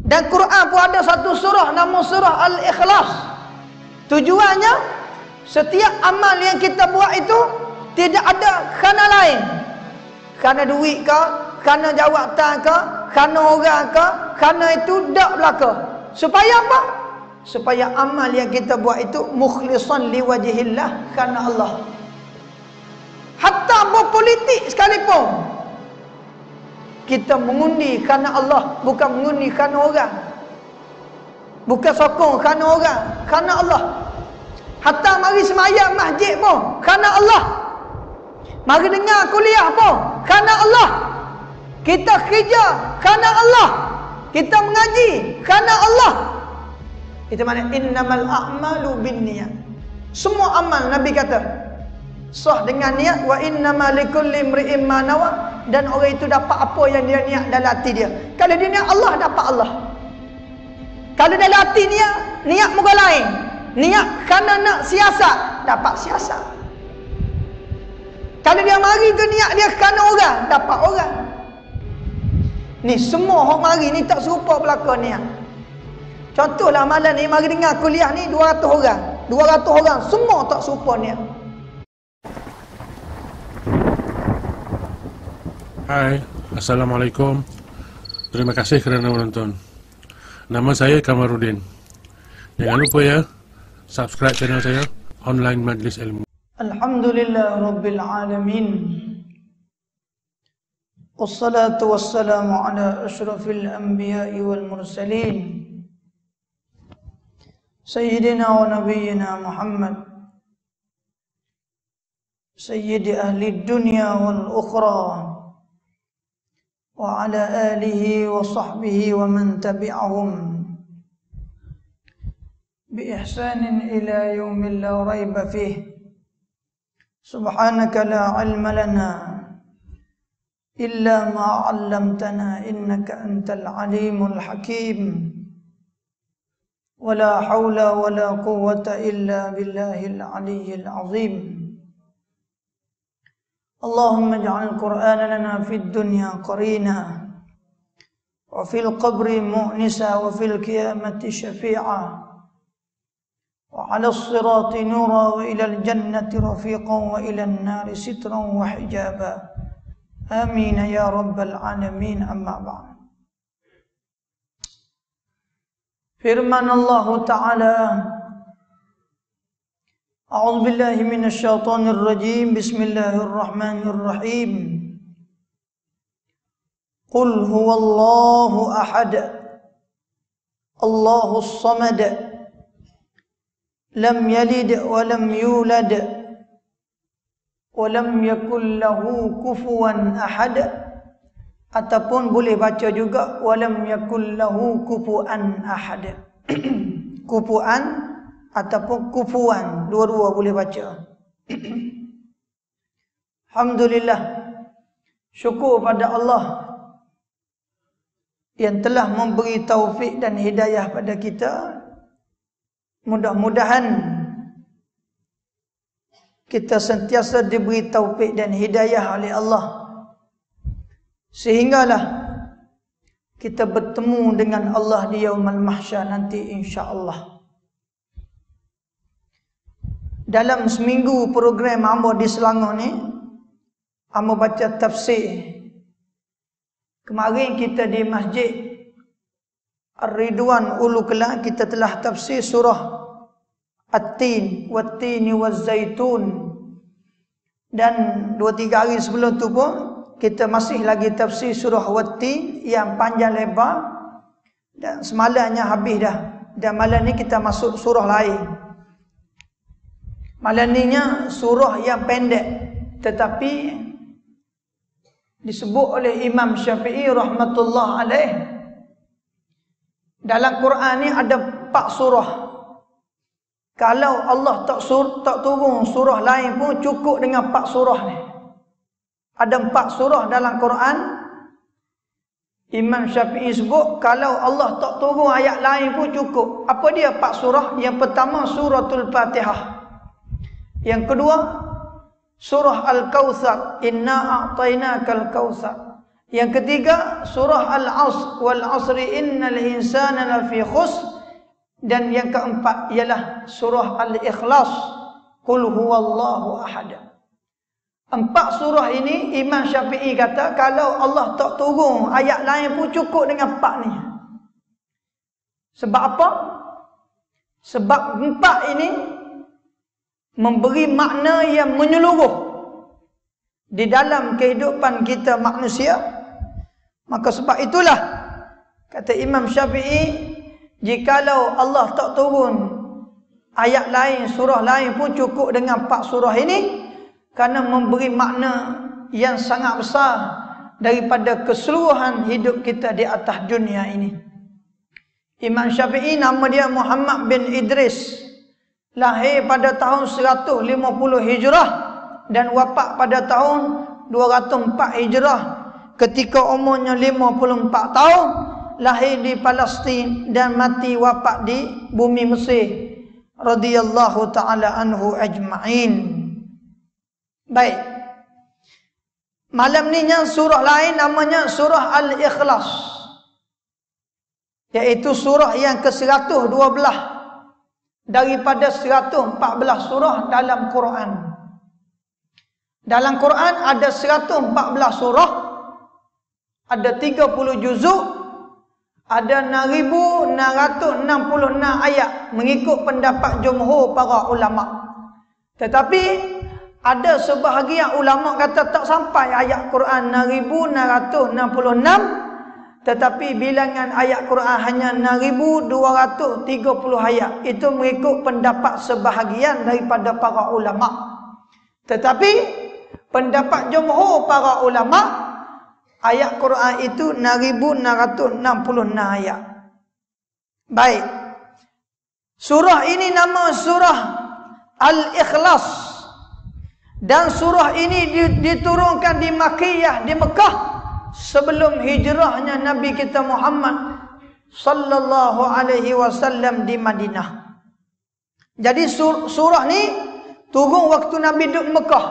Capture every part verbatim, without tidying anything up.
Dan Quran pun ada satu surah nama surah Al-Ikhlas. Tujuannya setiap amal yang kita buat itu tidak ada kerana lain. Kerana duit ke, kerana jawatan ke, kerana orang ke, kerana itu tak belaka. Supaya apa? Supaya amal yang kita buat itu mukhlishan liwajhillah, kerana Allah. Hatta berpolitik sekalipun kita mengundi kerana Allah, bukan mengundi kerana orang. Bukan sokong kerana orang, kerana Allah. Hatta mari semayang masjid pun kerana Allah. Mari dengar kuliah pun kerana Allah. Kita kerja kerana Allah. Kita mengaji kerana Allah. Itu mana innamal a'malu binniyat. Semua amal Nabi kata sah dengan niat, wa innamal likulli imri'in ma nawa, dan orang itu dapat apa yang dia niat dalam hati dia. Kalau dia niat Allah, dapat Allah. Kalau dalam hati niat, niat muka lain, niat kerana nak siasat, dapat siasat. Kalau dia mari tu niat dia kerana orang, dapat orang. Ni semua hok mari ni tak serupa belaka niat. Contohlah malam ni mari dengar kuliah ni dua ratus orang. dua ratus orang semua tak serupa niat. Hai, Assalamualaikum. Terima kasih kerana menonton. Nama saya Kamarudin. Jangan lupa ya, subscribe channel saya, Online Majlis Ilmu. Alhamdulillah Rabbil Alamin. Wassalatu wassalamu ala ashrafil anbiya'i wal mursalin, Sayyidina wa Nabiyyina Muhammad, Sayyidi ahli dunya wal ukhra, wa ala alihi wa sahbihi wa man tabi'ahum bi ihsanin ila yawmin la rayba fih. Subhanaka la ilma lana illa ma 'allamtana innaka antal alimul hakim. Wa la hawla wa la quwwata illa billahil aliyyil azim. Allahumma ij'al al-Qur'ana lana fid dunya qarina wa fil qabri mu'nisa wa fil qiyamati syafi'a wa 'ala as-sirati nura wa ila al-jannati rafiqan wa ila an-nari sitran wa hijaba. Amin ya rabbal alamin. Amma ba'd. Firman Allah Ta'ala, A'udzu billahi minasy syaithanir rajim. Bismillahirrahmanirrahim. Qul huwallahu ahad, Allahus samad, lam yalid wa lam yulad wa lam yakul lahu kufuwan ahad. Ataupun boleh baca juga wa lam yakul lahu kufuwan ahad. Kufuwan ataupun kufuan, dua-dua boleh baca. Alhamdulillah, syukur pada Allah yang telah memberi taufik dan hidayah pada kita. Mudah-mudahan kita sentiasa diberi taufik dan hidayah oleh Allah, sehinggalah kita bertemu dengan Allah di yaumul mahsyar nanti insya-Allah. Dalam seminggu program hamba di Selangor ni, hamba baca tafsir. Kemarin kita di Masjid Ar-Ridwan Ulu Kelang, kita telah tafsir surah At-Tin, Wat-Tini Waz-Zaitun. Dan dua tiga hari sebelum tu pun kita masih lagi tafsir surah Wat-Tin yang panjang lebar. Dan semalamnya habis dah. Dan malam ni kita masuk surah lain. Malam ni nya surah yang pendek, tetapi disebut oleh Imam Syafi'i rahmatullah alaih, dalam Quran ni ada empat surah. Kalau Allah tak sur, tak turun surah lain pun cukup dengan empat surah ni. Ada empat surah dalam Quran. Imam Syafi'i sebut kalau Allah tak turun ayat lain pun cukup. Apa dia empat surah? Yang pertama suratul Fatihah. Yang kedua surah Al-Kautsar, inna a'tainakal kautsar. Yang ketiga surah Al-Asr, wal 'asri innal insana lafi khusr. Dan yang keempat ialah surah Al-Ikhlas, qul huwallahu ahad. Empat surah ini Imam Syafi'i kata kalau Allah tak turun ayat lain pun cukup dengan empat ni. Sebab apa? Sebab empat ini memberi makna yang menyeluruh di dalam kehidupan kita manusia. Maka sebab itulah kata Imam Syafi'i, jikalau Allah tak turun ayat lain, surah lain pun cukup dengan empat surah ini, kerana memberi makna yang sangat besar daripada keseluruhan hidup kita di atas dunia ini. Imam Syafi'i nama dia Muhammad bin Idris, lahir pada tahun seratus lima puluh Hijrah dan wafat pada tahun dua ratus empat Hijrah ketika umurnya lima puluh empat tahun. Lahir di Palestin dan mati wafat di bumi Mesir radhiyallahu taala anhu ajma'in. Baik. Malam ni yang surah lain namanya surah Al-Ikhlas, iaitu surah yang ke seratus dua belas daripada seratus empat belas surah dalam Quran. Dalam Quran ada seratus empat belas surah, ada tiga puluh juzuk, ada enam ribu enam ratus enam puluh enam ayat mengikut pendapat jumhur para ulama. Tetapi ada sebahagian ulama kata tak sampai ayat Quran enam ribu enam ratus enam puluh enam, tetapi bilangan ayat Quran hanya enam ribu dua ratus tiga puluh ayat. Itu mengikut pendapat sebahagian daripada para ulama. Tetapi pendapat jumhur para ulama, ayat Quran itu enam ribu enam ratus enam puluh enam ayat. Baik. Surah ini nama surah Al-Ikhlas. Dan surah ini diturunkan di Makkiyah, di Mekah, sebelum hijrahnya Nabi kita Muhammad sallallahu alaihi wasallam di Madinah. Jadi sur surah ni turun waktu Nabi duduk Mekah.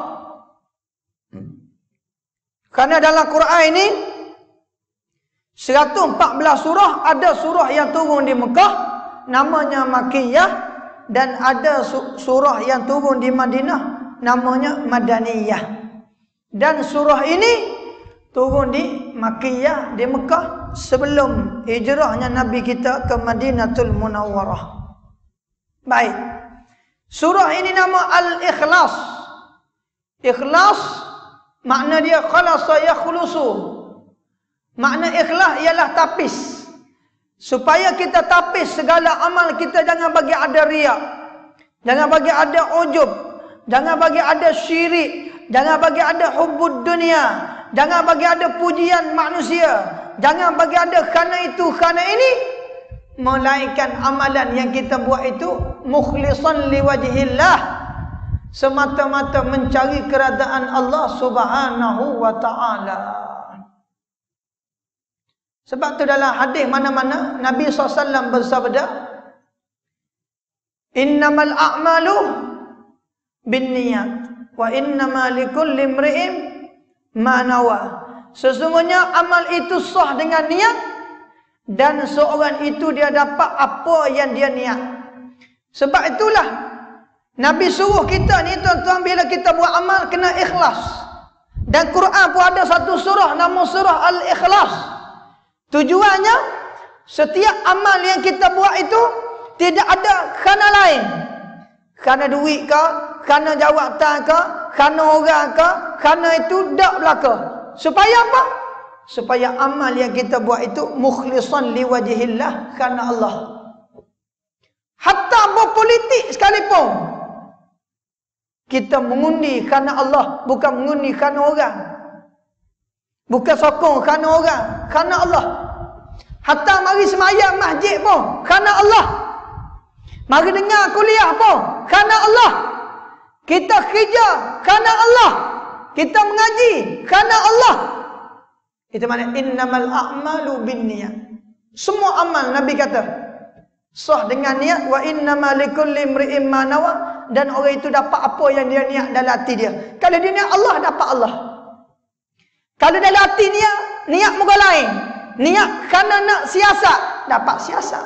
Karena dalam Quran ini seratus empat belas surah, ada surah yang turun di Mekah namanya Makkiyah, dan ada surah yang turun di Madinah namanya Madaniyah. Dan surah ini turun di Makkiyah, di Mekah, sebelum hijrahnya Nabi kita ke Madinatul Munawwarah. Baik. Surah ini nama Al-Ikhlas. Ikhlas makna dia khalasa yakhlusu. Makna ikhlas ialah tapis. Supaya kita tapis segala amal kita, jangan bagi ada riak, jangan bagi ada ujub, jangan bagi ada syirik, jangan bagi ada hubbud dunia, jangan bagi ada pujian manusia, jangan bagi ada kerana itu kerana ini, melainkan amalan yang kita buat itu mukhlishan liwajhillah, semata-mata mencari keredaan Allah Subhanahu wa taala. Sebab tu dalam hadis mana-mana Nabi sallallahu alaihi wasallam bersabda, innamal a'malu binniyat wa innama likulli imri'in ma nawa. Sesungguhnya amal itu sah dengan niat, dan seorang itu dia dapat apa yang dia niat. Sebab itulah Nabi suruh kita ni tuan-tuan, bila kita buat amal kena ikhlas. Dan Quran pun ada satu surah nama surah Al-Ikhlas. Tujuannya setiap amal yang kita buat itu tidak ada kerana lain. Kerana duit ke, kerana jawatan ke, kerana orang ke, kerana itu tak belaka. Supaya apa? Supaya amal yang kita buat itu mukhlishan liwajhillah, kerana Allah. Hatta berpolitik sekalipun, kita mengundi kerana Allah, bukan mengundi kerana orang. Bukan sokong kerana orang, kerana Allah. Hatta mari semayang masjid pun kerana Allah. Mari dengar kuliah pun kerana Allah. Kita kerja kerana Allah. Kita mengaji kerana Allah. Itu makna innamal a'malu binniyat. Semua amal Nabi kata sah dengan niat, wa innamal likulli imri'in ma nawa, dan orang itu dapat apa yang dia niat dalam hati dia. Kalau dia niat Allah, dapat Allah. Kalau dalam hati niat niat muka lain. Niat kerana nak siasat, dapat siasat.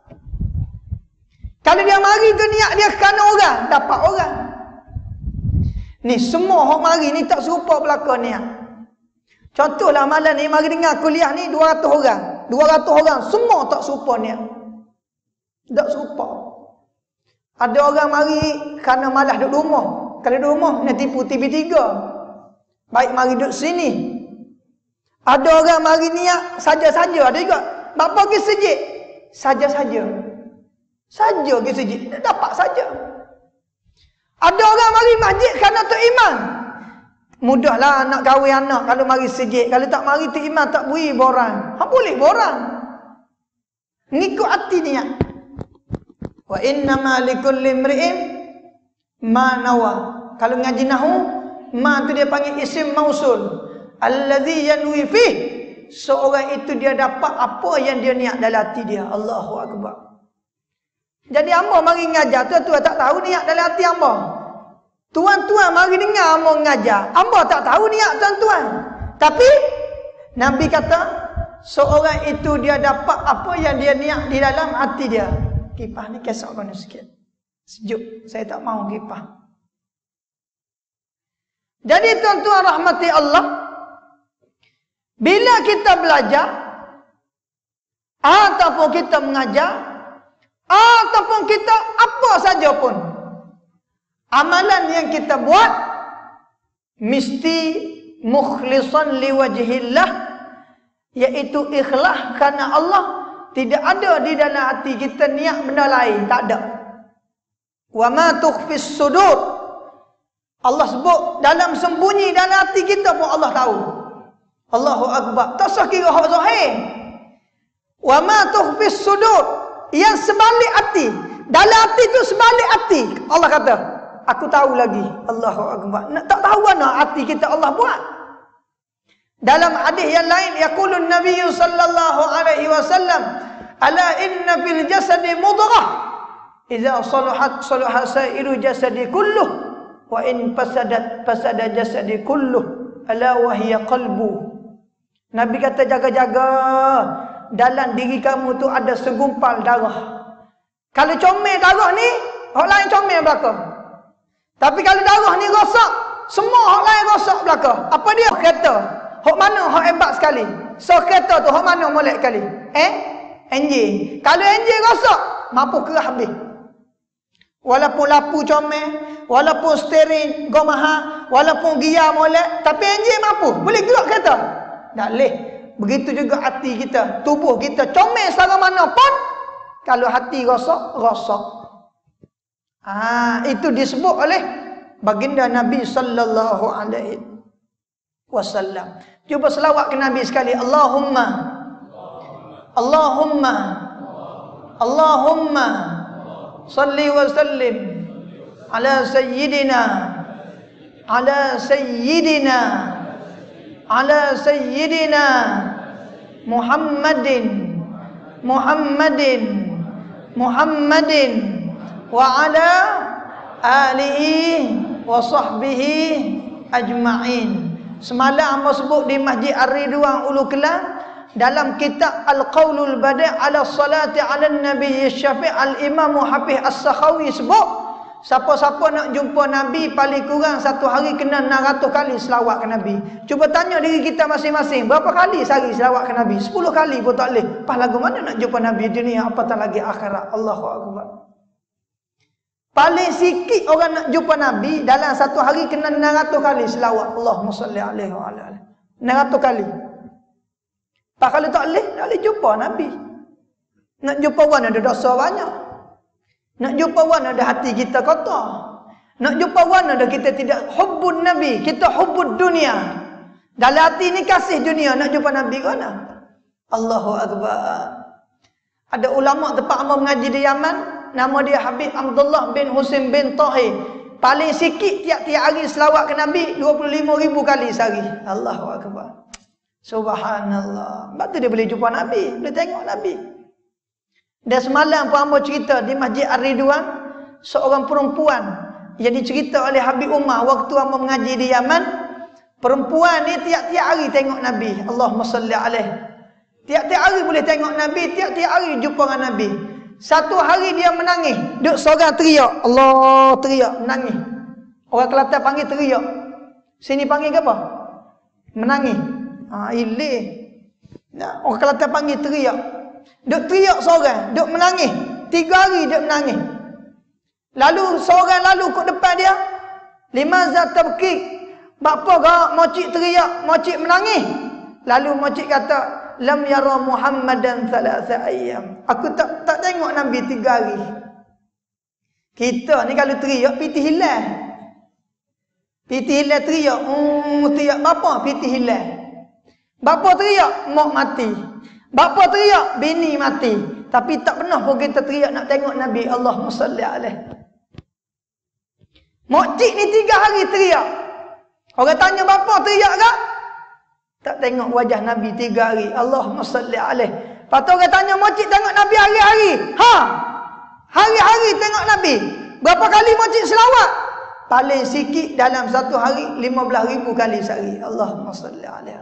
Kalau dia mari tu niat dia kerana orang, dapat orang. Ni semua hok mari ni tak serupa belaka niat. Contohlah malam ni mari dengar kuliah ni dua ratus orang. dua ratus orang semua tak serupa niat. Tak serupa. Ada orang mari kerana malas duduk rumah. Kalau duduk rumah nak tipu T V tiga. Baik mari duduk sini. Ada orang mari niat saja-saja, ada juga. Bapa pergi sejid, saja-saja. Saja pergi sejid, dapat saja. Ada orang mari masjid kerana Tok Imam. Mudahlah nak kahwin anak kalau mari sejid. Kalau tak mari Tok Imam tak beri borang. Ha boleh borang. Ngikut hati niat. Wa innama likulli imri'in ma nawa. Kalau ngaji nahwu, ma tu dia panggil isim mausul. Allazi yanwi fi. Seorang itu dia dapat apa yang dia niat dalam hati dia. Allahu akbar. Jadi hamba mari ngajar, tuan-tuan tak tahu niat dalam hati hamba. Tuan-tuan mari dengar hamba ngajar, hamba tak tahu niat tuan-tuan. Tapi Nabi kata seorang itu dia dapat apa yang dia niat di dalam hati dia. Kipah ni kesok mana sikit. Sejuk, saya tak mau kipah. Jadi tuan-tuan rahmati Allah, bila kita belajar ataupun kita mengajar ataupun kita apa saja pun, amalan yang kita buat mesti mukhlishan liwajhillah, iaitu ikhlas kerana Allah. Tidak ada di dalam hati kita niat benda lain, tak ada. Wa ma tukhfis sudur, Allah sebut dalam sembunyi dalam hati kita pun Allah tahu. Allahu akbar. Tak usah kira hak zahir. Wa ma tukhfis sudur, yang sebalik hati. Dalam hati tu sebalik hati. Allah kata, aku tahu lagi. Allahu akbar. Tak tahu mana hati kita Allah buat. Dalam hadis yang lain, yaqulun Nabi sallallahu alaihi wasallam, ala inna fil jasadi mudghah, idza salahat salaha sa'iru jasadi kulluh, wa in fasadat fasada jasadi kulluh, ala wa hiya qalbu. Nabi kata jaga-jaga, dalam diri kamu tu ada segumpal darah. Kalau comel darah ni, orang lain comel belakang. Tapi kalau darah ni rosak, semua orang lain rosak belakang. Apa dia? Kereta. Hok mana hok hebat sekali? So kereta tu hok mana molek sekali? Eh? Enjin. Kalau enjin rosak, mampu kerah habis. Walaupun lampu comel, walaupun steering go mahal, walaupun gear molek, tapi enjin mampu. Boleh gerak kereta? Tak boleh. Begitu juga hati kita, tubuh kita comel secara mana pun, kalau hati rosak, rosak. Ah, itu disebut oleh baginda Nabi sallallahu alaihi wasallam. Cuba selawat ke Nabi sekali. Allahumma Allahumma Allahumma salli wa sallim ala sayyidina ala sayyidina ala sayyidina Muhammadin Muhammadin Muhammadin wa ala alihi wa sahbihi ajma'in. Semalam hamba sebut di Masjid Ar-Ridwan Ulu Kelang, dalam kitab Al-Qaulul Bada' ala salati ala Nabi Syafi' Al-Imam Hafiz As-Sakhawi sebut, siapa-siapa nak jumpa Nabi paling kurang satu hari kena enam ratus kali selawat ke Nabi. Cuba tanya diri kita masing-masing, berapa kali sehari selawat ke Nabi? sepuluh kali pun tak boleh. Pas lagu mana nak jumpa Nabi dunia, apatah lagi akhirat. Allahu akbar. Paling sikit orang nak jumpa Nabi dalam satu hari kena enam ratus kali selawat. Allahumma salli alaihi wa ala alihi. enam ratus kali. Pak kalau tak boleh, tak boleh jumpa Nabi. Nak jumpa wan ada dosa banyak. Nak jumpa wan ada hati kita kotor. Nak jumpa wan ada kita tidak hubbun Nabi, kita hubbud dunia. Dalam hati ni kasih dunia, nak jumpa Nabi ke mana? Allahu akbar. Ada ulama tempat hamba mengaji di Yaman, nama dia Habib Abdullah bin Husin bin Tahir. Paling sikit tiap-tiap hari selawat ke Nabi dua puluh lima ribu kali sehari. Allahu akbar. Subhanallah. Sebab tu dia boleh jumpa Nabi, boleh tengok Nabi. Dan semalam pun hamba cerita di Masjid Ar-Ridwan, seorang perempuan yang dicerita oleh Habib Umar waktu hamba mengaji di Yaman. Perempuan ni tiap-tiap hari tengok Nabi. Allahumma salli alaih. Tiap-tiap hari boleh tengok Nabi, tiap-tiap hari jumpa dengan Nabi. Satu hari dia menangis, duduk seorang teriak, Allah, teriak, menangis. Orang Kelantan panggil teriak. Sini panggil ke apa? Menangis. Ha, ilik. Nah, orang Kelantan panggil teriak. Duduk teriak seorang, duduk menangis. Tiga hari duduk menangis. Lalu seorang lalu kat depan dia. Limaza tabki. Bapa gak mocik teriak, mocik menangis. Lalu mocik kata, lam yara Muhammadan thalatha ayyam. Aku tak tak tengok Nabi tiga hari. Kita ni kalau teriak piti hilang. Piti hilang teriak, hmm, teriak bapa piti hilang. Bapa teriak, mak mati. Bapa teriak, bini mati. Tapi tak pernah pun kita teriak nak tengok Nabi. Allahumma salli alaih. Mokcik ni tiga hari teriak. Orang tanya bapa teriak tak? Tak tengok wajah Nabi tiga hari. Allahumma salli alaih. Lepas tu orang tanya mokcik tengok Nabi hari-hari. Ha? Hari-hari tengok Nabi. Berapa kali mokcik selawat? Paling sikit dalam satu hari lima belas ribu kali sehari. Allahumma salli alaih.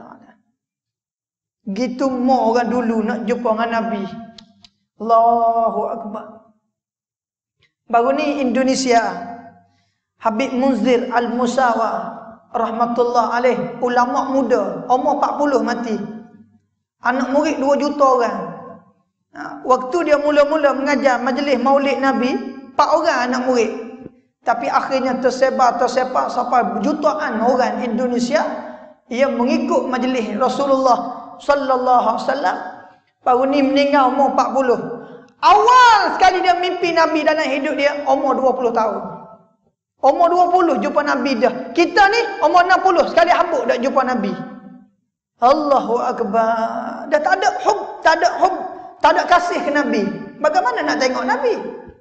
Gitu mau orang dulu nak jumpa dengan Nabi. Allahu Akbar. Baru ni Indonesia. Habib Munzir Al-Musawa rahmatullah alaih, ulama muda, umur empat puluh mati. Anak murid dua juta orang. Waktu dia mula-mula mengajar majlis Maulid Nabi, empat orang anak murid. Tapi akhirnya tersebar tersebar sampai jutaan orang Indonesia yang mengikut majlis Rasulullah sallallahu alaihi wasallam. Baru ni meninggal umur empat puluh. Awal sekali dia mimpi Nabi dalam hidup dia umur dua puluh tahun. Umur dua puluh jumpa Nabi dah. Kita ni umur enam puluh sekali habuk dah jumpa Nabi. Allahu Akbar. Dah tak ada hub, tak ada hub, tak ada kasih ke Nabi. Bagaimana nak tengok Nabi?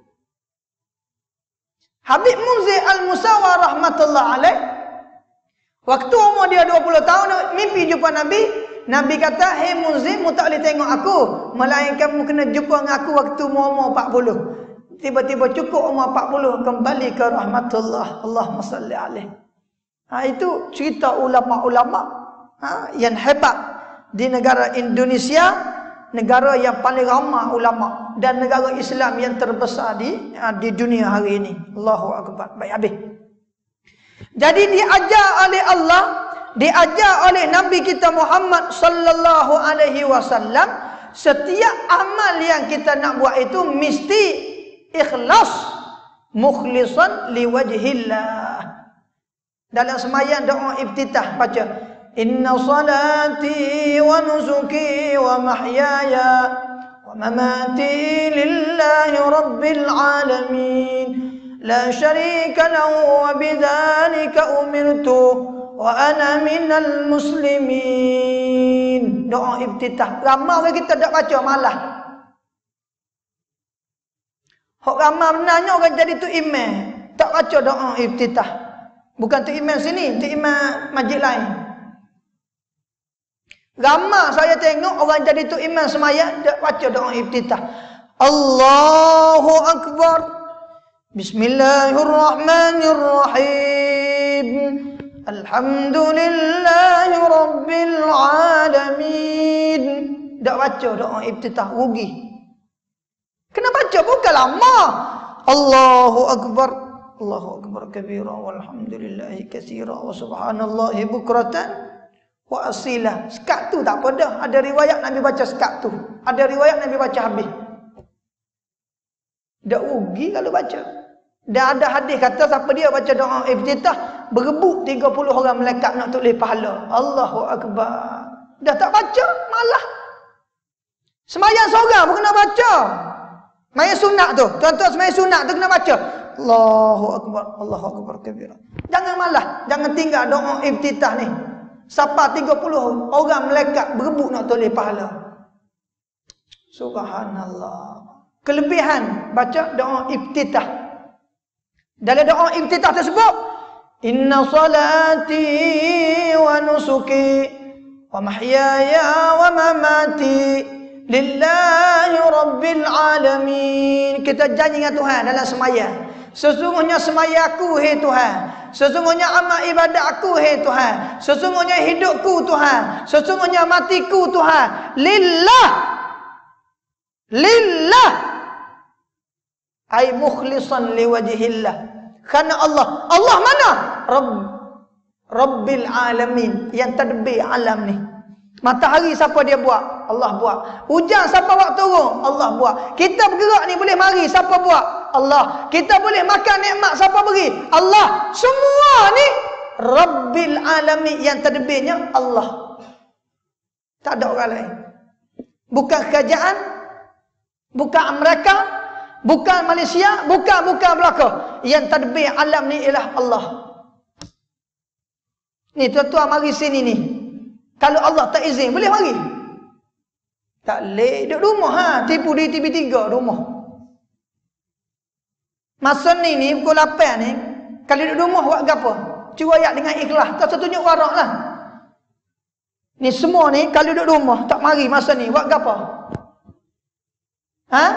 Habib Munzir Al-Musawa rahmatullah alaih, waktu umur dia dua puluh tahun mimpi jumpa Nabi. Nabi kata, "Hei Munzir, mu tak boleh tengok aku, melainkan mu kena jumpa dengan aku waktu mu umur empat puluh." Tiba-tiba cukup umur empat puluh kembali ke rahmatullah. Allahumma salli alaih. Ha, itu cerita ulama-ulama ha, yang hebat di negara Indonesia, negara yang paling ramai ulama dan negara Islam yang terbesar di ha, di dunia hari ini. Allahu Akbar. Baik habis. Jadi diajar oleh Allah, diajar oleh Nabi kita Muhammad sallallahu alaihi wasallam, setiap amal yang kita nak buat itu mesti ikhlas, mukhlisan liwajhillah. Dalam sembahyang doa iftitah baca, inna salati wa nusuki wa mahyaya wa mamati lillahi rabbil alamin la syarika lahu wa bidzalika umirtu wa ana minal muslimin. Doa iftitah. Ramai orang kita tak baca malah. Hak ramai benarnya orang jadi tu imam, tak baca doa iftitah. Bukan tu imam sini, tu imam masjid lain. Ramai saya tengok orang jadi tu imam sembahyang tak baca doa iftitah. Allahu Akbar. Bismillahirrahmanirrahim. Alhamdulillahi rabbil alamin. Tak baca doa iftitah, rugi. Kena baca bukan lama. Allahu Akbar. Allahu Akbar kabira walhamdulillahi katsira wa subhanallahi bukratan wa asila. Sekat tu tak apa dah. Ada riwayat Nabi baca sekat tu. Ada riwayat Nabi baca habis. Tak rugi kalau baca. Dan ada hadis kata siapa dia baca doa iftitah, berebut tiga puluh orang malaikat nak tulis pahala. Allahu Akbar. Dah tak baca malah. Sembahyang seorang pun kena baca. Sembahyang sunat tu, tuan-tuan sembahyang sunat tu kena baca. Allahu Akbar, Allahu Akbar kabira. Jangan malah, jangan tinggal doa iftitah ni. Sampai tiga puluh orang malaikat berebut nak tulis pahala. Subhanallah. Kelebihan baca doa iftitah. Dalam doa iftitah tersebut, inna salati wa nusuki wa mahyaya wa mamati lillahi rabbil alamin. Kita janji dengan Tuhan dalam sembahyang, Sesungguhnya semaya aku, hai Tuhan. Sesungguhnya amal ibadat aku, hai Tuhan. Sesungguhnya hidupku, Tuhan. Sesungguhnya matiku, Tuhan. Lillah. Lillah. Ay mukhlisan liwajhillah. Karena Allah. Allah mana? Rabb. Rabbil alamin. Yang tadbir alam ni. Matahari siapa dia buat? Allah buat. Hujan siapa buat turun? Allah buat. Kita bergerak ni boleh mari, siapa buat? Allah. Kita boleh makan nikmat, siapa beri? Allah. Semua ni Rabbil alamin, yang tadbirnya Allah. Tak ada orang lain. Bukan kerajaan, bukan Amerika, bukan Malaysia, bukan bukan belaka. Yang tadbir alam ni ialah Allah. Ni tuan-tuan mari sini ni. Kalau Allah tak izin, boleh mari? Tak boleh. Duduk rumah, ha? Tipu di T V tiga rumah. Masa ni ni, pukul lapan ni, kalau duduk rumah, buat apa? Cuba ayat dengan ikhlas. Tak setunjuk warak lah. Ni semua ni, kalau duduk rumah, tak mari masa ni, buat apa? Ha?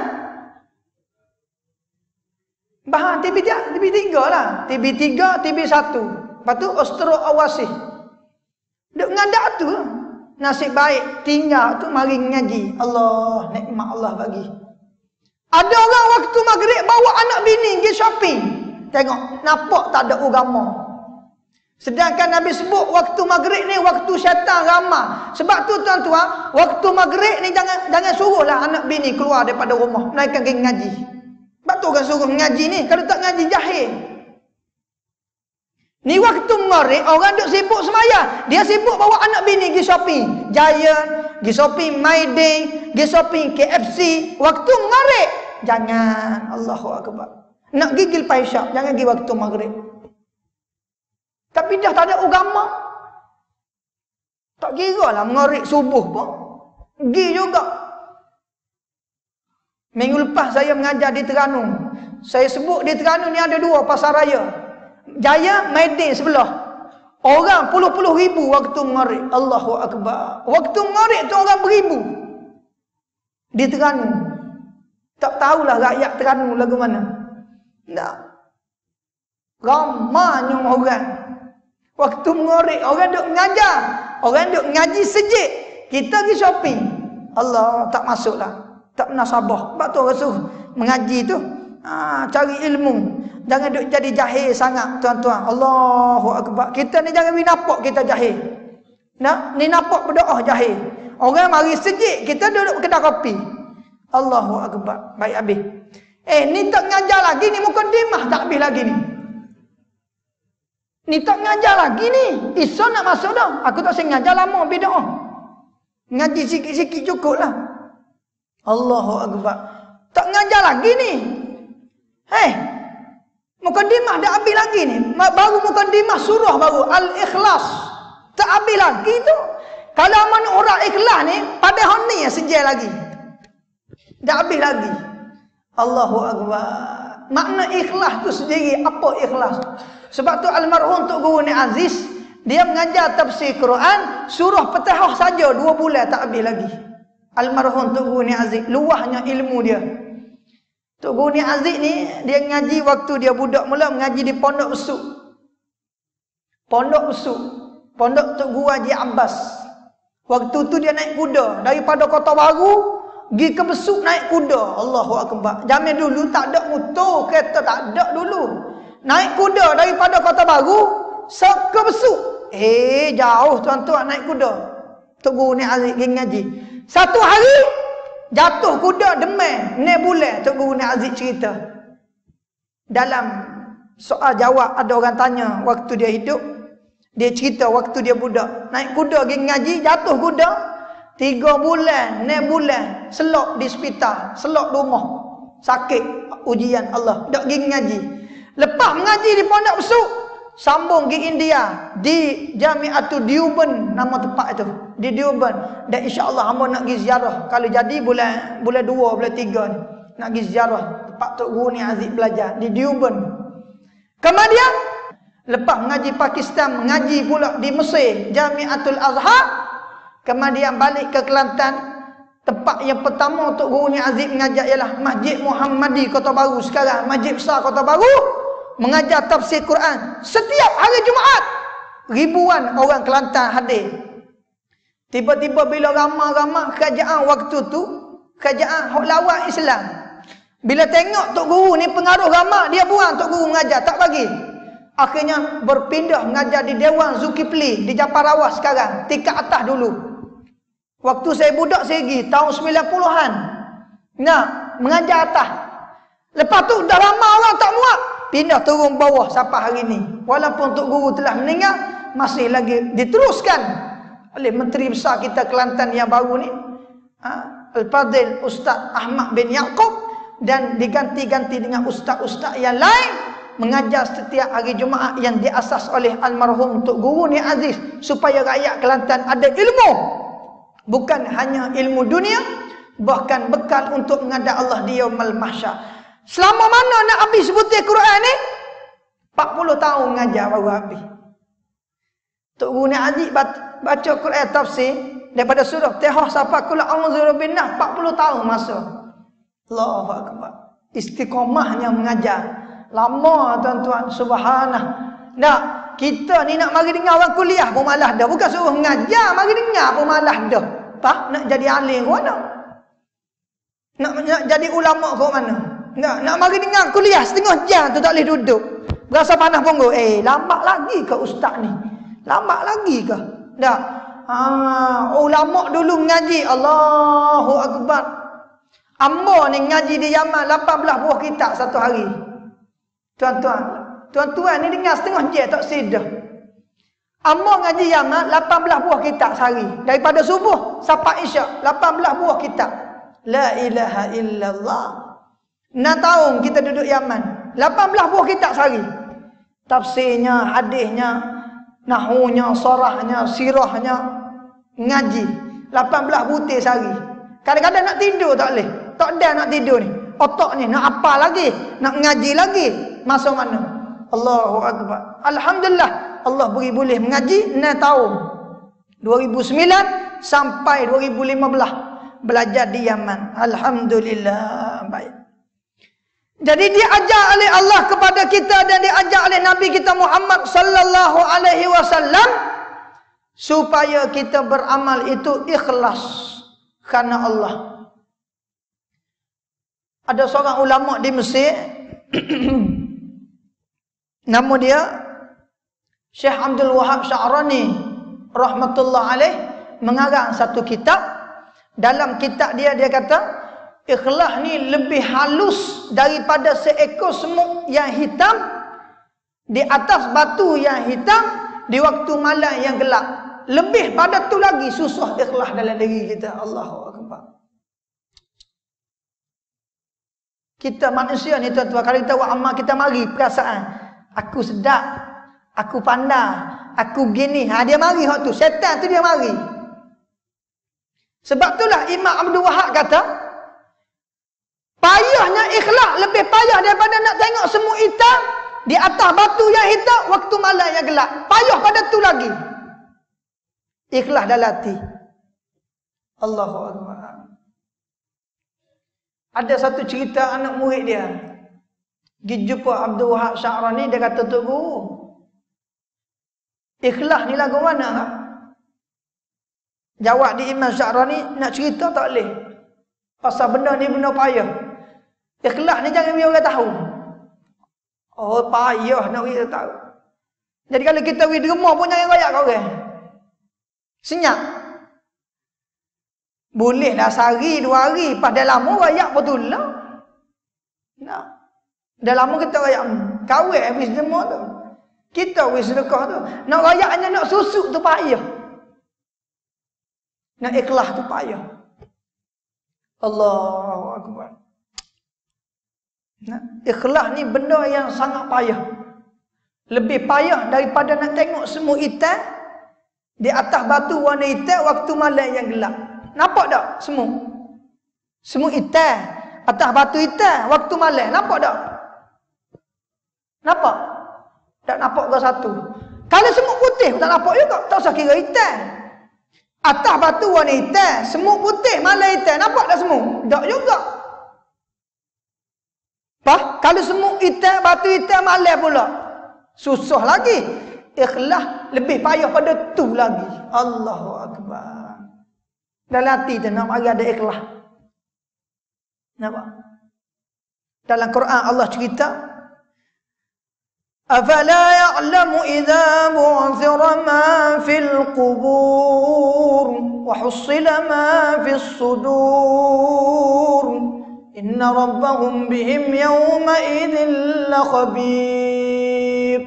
Bahan T V tiga lah. T V tiga, T V satu. Lepas tu, Ostro Awasih. Duk ngadak tu. Nasib baik tinggal tu mari ngaji. Allah, nikmat Allah bagi. Ada orang waktu maghrib bawa anak bini pergi shopping. Tengok, nampak tak ada agama. Sedangkan Nabi sebut waktu maghrib ni waktu syaitan ramah. Sebab tu tuan-tuan, waktu maghrib ni jangan jangan suruhlah anak bini keluar daripada rumah. Mereka pergi ngaji. Sebab tu orang suruh ngaji ni. Kalau tak ngaji jahil. Ni waktu maghrib, orang duk sibuk semaya. Dia sibuk bawa anak bini pergi shopping. Giant, pergi shopping Mayday, pergi shopping K F C. Waktu maghrib, jangan. Allahu Akbar. Nak gigil paisyak, jangan pergi waktu maghrib. Tapi dah tak ada agama. Tak kira lah maghrib subuh pun. Pergi juga. Minggu lepas saya mengajar di Terengganu. Saya sebut di Terengganu ni ada dua pasar raya. Jaya, Maidin sebelah. Orang puluh-puluh ribu waktu maghrib. Allahu Akbar. Waktu maghrib tu orang beribu. Di Terengganu. Tak tahulah rakyat Terengganu lagu mana. Tak. Ramanya orang. Waktu maghrib orang duk mengajar. Orang duk ngaji sejik. Kita pergi shopping. Allah, tak masuklah. Tak pernah sabar. Sebab tu orang suruh mengaji tu. Ha, cari ilmu. Jangan duk jadi jahil sangat, tuan-tuan. Allahu Akbar. Kita ni jangan nampak kita jahil. Nah, ni nampak berdoa jahil. Orang mari sejik, kita duduk kedai kopi. Allahu Akbar. Baik habis. Eh, ni tak ngajar lagi ni, mukadimah tak habis lagi ni. Ni tak ngajar lagi ni. Isu nak masuk dah. Aku tak saya ngajar lama berdoa. Ngaji sikit-sikit cukup lah. Allahu Akbar. Tak ngajar lagi ni. Hei, mukadimah dah habis lagi ni. Baru mukadimah surah baru. Al-Ikhlas. Tak habis lagi tu. Kalau mana orang ikhlas ni, pada hari ni yang sejai lagi. Dah habis lagi. Allahu Akbar. Makna ikhlas tu sendiri, apa ikhlas? Sebab tu almarhum Tok Guru Ni Aziz, dia mengajar tafsir Quran, surah Fatihah saja dua bulan tak habis lagi. Almarhum Tok Guru Ni Aziz, luahnya ilmu dia. Tok Guru Ni Aziz ni, dia ngaji waktu dia budak mula, mengaji di Pondok Besuk. Pondok Besuk. Pondok Tok Guru Haji Abbas. Waktu tu dia naik kuda. Daripada Kota Baru, pergi ke Besuk naik kuda. Allahu Akbar. Zaman dulu tak ada motor, kereta tak ada dulu. Naik kuda daripada Kota Baru, ke Besuk. Eh, jauh tuan-tuan naik kuda. Tok Guru Ni Aziz pergi ngaji. Satu hari, jatuh kuda demam, ni bulan. Tok Guru Ni Aziz cerita. Dalam soal jawab ada orang tanya waktu dia hidup, dia cerita waktu dia budak. Naik kuda pergi ngaji, jatuh kuda. Tiga bulan, ni bulan, selok di hospital, selok rumah. Sakit, ujian Allah. Tak pergi ngaji. Lepas mengaji di Pondok Besuk, sambung pergi India. Di Jamiatul Deoband, nama tempat itu. Di Deoband. Dan insyaAllah hamba nak pergi ziarah. Kalau jadi bulan bulan dua, bulan tiga ni. Nak pergi ziarah. Tempat Tok Guru Ni Aziz belajar. Di Deoband. Kemudian, lepas mengaji Pakistan, mengaji pula di Mesir. Jamiatul Azhar. Kemudian balik ke Kelantan. Tempat yang pertama untuk guru ni Aziz mengajar ialah Masjid Muhammadi Kota Baru sekarang, Masjid Besar Kota Baru, mengajar tafsir Quran setiap hari Jumaat. Ribuan orang Kelantan hadir. Tiba-tiba bila ramai-ramai kerajaan waktu tu, kerajaan hok lawan Islam, bila tengok Tok Guru ni pengaruh ramai, dia buang Tok Guru mengajar, tak bagi. Akhirnya berpindah mengajar di Dewan Zulkifli di Japarawa sekarang, tingkat atas dulu. Waktu saya budak saya pergi tahun sembilan puluhan. Nah, mengajar atas. Lepas tu dah ramai orang tak muat, pindah turun bawah sampai hari ni. Walaupun Tok Guru telah meninggal, masih lagi diteruskan oleh Menteri Besar kita Kelantan yang baru ni, ha? Al-Fadhil Ustaz Ahmad bin Yaakob, dan diganti-ganti dengan ustaz-ustaz yang lain mengajar setiap hari Jumaat yang diasas oleh almarhum Tok Guru ni Aziz, supaya rakyat Kelantan ada ilmu. Bukan hanya ilmu dunia, bahkan bekal untuk menghadap Allah di yaumul mahsyar. Selama mana nak habis sebutir Quran ni? empat puluh tahun mengajar baru habis. Tok Guru ni Aziz baca Quran tafsir daripada surah Taha sampai qul a'udzu birabbin nas, empat puluh tahun masa. Allahu akbar. Istiqamahnya mengajar. Lama tuan-tuan, subhanah. Nak kita ni nak mari dengar orang kuliah pun malas dah. Bukan suruh mengajar, mari dengar pun malas dah. Pak, nak jadi alim ke mana? Nak, nak jadi ulama ke mana? Nak, nak mari dengar kuliah setengah jam tu tak boleh duduk. Berasa panas punggung. Eh, lambat lagi ke ustaz ni? Lambat lagi ke? Tak. Ah, ulama dulu mengaji. Allahu akbar. Amba ni ngaji di Yaman lapan belas buah kitab satu hari. Tuan-tuan, tuan-tuan ni dengar setengah jam tak sedah. Amba ngaji Yaman lapan belas buah kitab sehari. Daripada subuh sampai isyak, lapan belas buah kitab. La ilaha illallah. enam tahun kita duduk Yaman, lapan belas buah kitab sehari. Tafsirnya, hadisnya, nahwunya, sarahnya, sirahnya, ngaji. lapan belas butir sehari. Kadang-kadang nak tidur tak boleh. Tak ada nak tidur ni. Otak ni nak apa lagi, nak ngaji lagi. Masa mana? Allahu akbar. Alhamdulillah, Allah beri boleh mengaji enam tahun. dua ribu sembilan sampai dua ribu lima belas belajar di Yaman. Alhamdulillah, baik. Jadi diajar oleh Allah kepada kita dan diajar oleh Nabi kita Muhammad sallallahu alaihi wasallam supaya kita beramal itu ikhlas kerana Allah. Ada seorang ulama di Mesir nama dia Syekh Abdul Wahab Sya'rani rahmatullah alaih, mengarang satu kitab. Dalam kitab dia dia kata ikhlas ni lebih halus daripada seekor semut yang hitam di atas batu yang hitam di waktu malam yang gelap. Lebih pada tu lagi susah ikhlas dalam diri kita. Allahu akbar. Kita manusia ni tuan-tuan, kalau kita buat amal kita mari perasaan aku sedap, aku pandai, aku gini. Ha, dia mari hak tu. Syaitan tu dia mari. Sebab itulah Imam Abdul Wahab kata, payahnya ikhlas lebih payah daripada nak tengok semut hitam di atas batu yang hitam waktu malam yang gelap. Payah pada tu lagi. Ikhlas dalam hati. Allahu akbar. Ada satu cerita anak murid dia pergi jumpa Abdul Wahab Sya'rani, dia kata, Tok Guru, ikhlas ni lagu mana? Ha? Jawab di Imam Sya'rani, nak cerita tak boleh. Pasal benda ni benda payah. Ikhlas ni jangan biar orang tahu. Oh, payah nak orang tahu. Jadi kalau kita pergi derma pun jangan royak kat orang. Senyap. Boleh dah sehari, dua hari. Pas dah lama royak betul lah. Nah. Dah lama kita royak. Kawin habis derma tu. Kita habis sedekah tu. Nak royak hanya nak susuk tu payah. Nak ikhlas tu payah. Allahu akbar. Nah, ikhlas ni benda yang sangat payah. Lebih payah daripada nak tengok semut hitam di atas batu warna hitam waktu malam yang gelap. Nampak tak semut? Semut hitam atas batu hitam waktu malam. Nampak tak? Nampak? Tak nampak ke satu. Kalau semut putih tak nampak juga. Tak usah kira hitam. Atas batu warna hitam, semut putih, malam hitam. Nampak tak semut? Tak juga. Bah, kalau semut hitam, batu hitam, malam pula. Susah lagi. Ikhlas lebih payah pada tu lagi. Allahu Akbar. Dalam hati tu nak bagi ada ikhlas. Nampak? Dalam Quran Allah cerita, afala ya'lamu idza bu'thira ma fil qubur wa hussila ma fis sudur inna rabbahum bihim yawma idzin lakhabir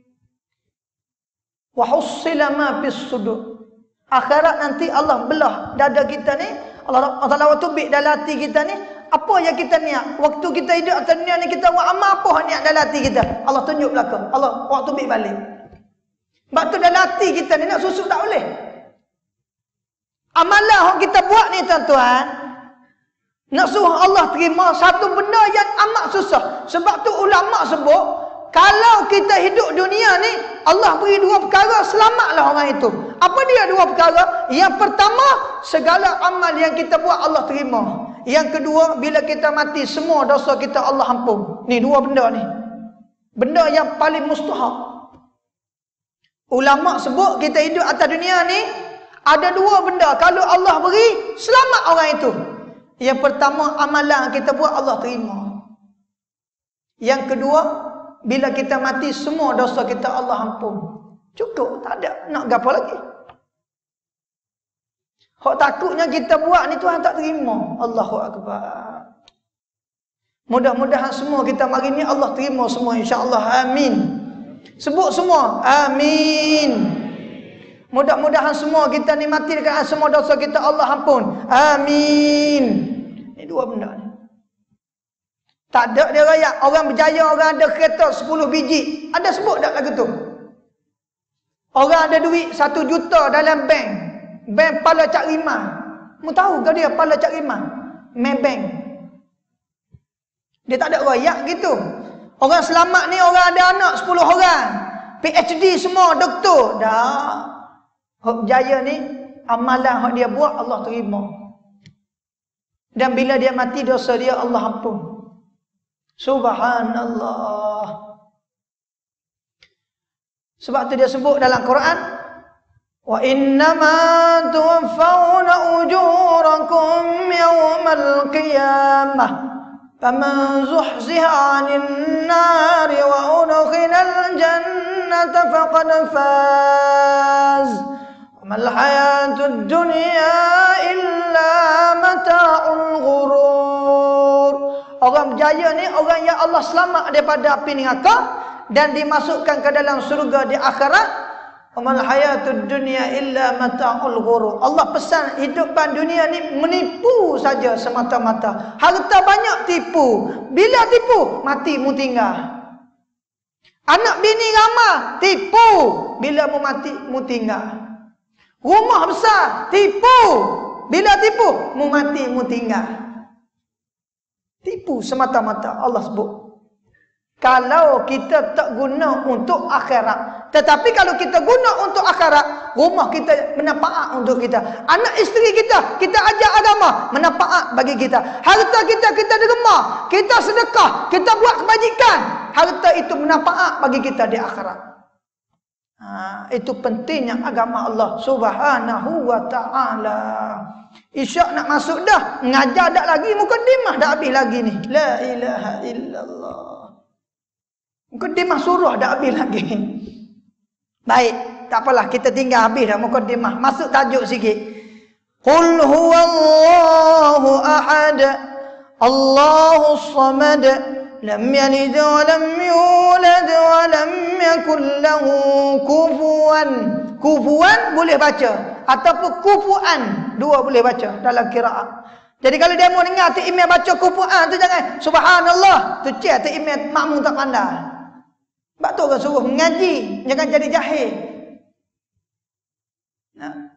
wa hussila ma fis sudur. Akhirat nanti Allah belah dada kita ni, Allah Taala tubik dalam hati kita ni. Apa yang kita niat? Waktu kita hidup atas dunia ni kita buat amal apa niat dalam hati kita? Allah tunjuk belakang. Allah waktu tubik balik. Sebab tu dalam hati kita ni nak susuk tak boleh. Amalan yang kita buat ni tuan-tuan, nak suruh Allah terima satu benda yang amat susah. Sebab tu ulama sebut, kalau kita hidup dunia ni, Allah beri dua perkara, selamatlah orang itu. Apa dia dua perkara? Yang pertama, segala amal yang kita buat Allah terima. Yang kedua, bila kita mati, semua dosa kita Allah ampun. Ni dua benda ni. Benda yang paling mustahak. Ulama sebut kita hidup atas dunia ni, ada dua benda. Kalau Allah beri, selamat orang itu. Yang pertama, amalan kita buat Allah terima. Yang kedua, bila kita mati, semua dosa kita Allah ampun. Cukup, tak ada. Nak apa lagi? Hak takutnya kita buat ni Tuhan tak terima. Allahu Akbar. Mudah-mudahan semua kita mari ni Allah terima semua, insya-Allah. Amin. Sebut semua. Amin. Mudah-mudahan semua kita ni mati dekat semua dosa kita Allah ampun. Amin. Ini dua benda ni. Tak ada dia rakyat. Orang berjaya, orang ada kereta sepuluh biji. Ada sebut tak lagu tu? Orang ada duit satu juta dalam bank. Bank pala cak rimah. Mu tahu ke dia pala cak rimah? Main bank. Dia tak ada rakyat gitu. Orang selamat ni orang ada anak sepuluh orang. P H D semua, doktor. Dah. Hak berjaya ni, amalan hak dia buat Allah terima. Dan bila dia mati, dosa dia Allah ampun. Subhanallah. Sebab tu dia sebut dalam Quran, wa innama tuwaffawna ujurakum yawmal qiyamah faman zuhziha 'anil nari wa udkhilal jannata faqad faz mal hayatud dunya illa mata'ul ghurur. Orang berjaya ni orang yang Allah selamat daripada api neraka dan dimasukkan ke dalam surga di akhirat. Amal hayatud dunya illa mata'ul ghurur. Allah pesan hidupan dunia ni menipu saja semata-mata. Harta banyak tipu. Bila tipu, mati mu tinggal. Anak bini ramai, tipu. Bila mu mati, mu tinggal. Rumah besar, tipu. Bila tipu, mu mati, mu tinggal. Tipu semata-mata Allah sebut. Kalau kita tak guna untuk akhirat. Tetapi kalau kita guna untuk akhirat, rumah kita menafa'at untuk kita. Anak isteri kita, kita ajar agama, menafa'at bagi kita. Harta kita, kita derma, kita sedekah, kita buat kebajikan. Harta itu menafa'at bagi kita di akhirat. Ha, itu pentingnya agama Allah Subhanahu wa ta'ala. Isyak nak masuk dah, ngajar dak lagi, mukadimah dah habis lagi ni. La ilaha illallah. Mukadimah surah dah habis lagi. Baik, tak apalah, kita tinggal habis dah mukadimah. Masuk tajuk sikit. Qul huwallahu ahad, Allahus samad, lam yalid wa lam yulad wa lam yakul lahu kufuwan. Kufuwan boleh baca ataupun kufuan, dua boleh baca dalam qiraat. Jadi kalau dia mau dengar tu imam baca kufuan tu jangan subhanallah, tu cek tu imam makmum tak pandai. Sebab tu orang suruh mengaji, jangan jadi jahil. Nah.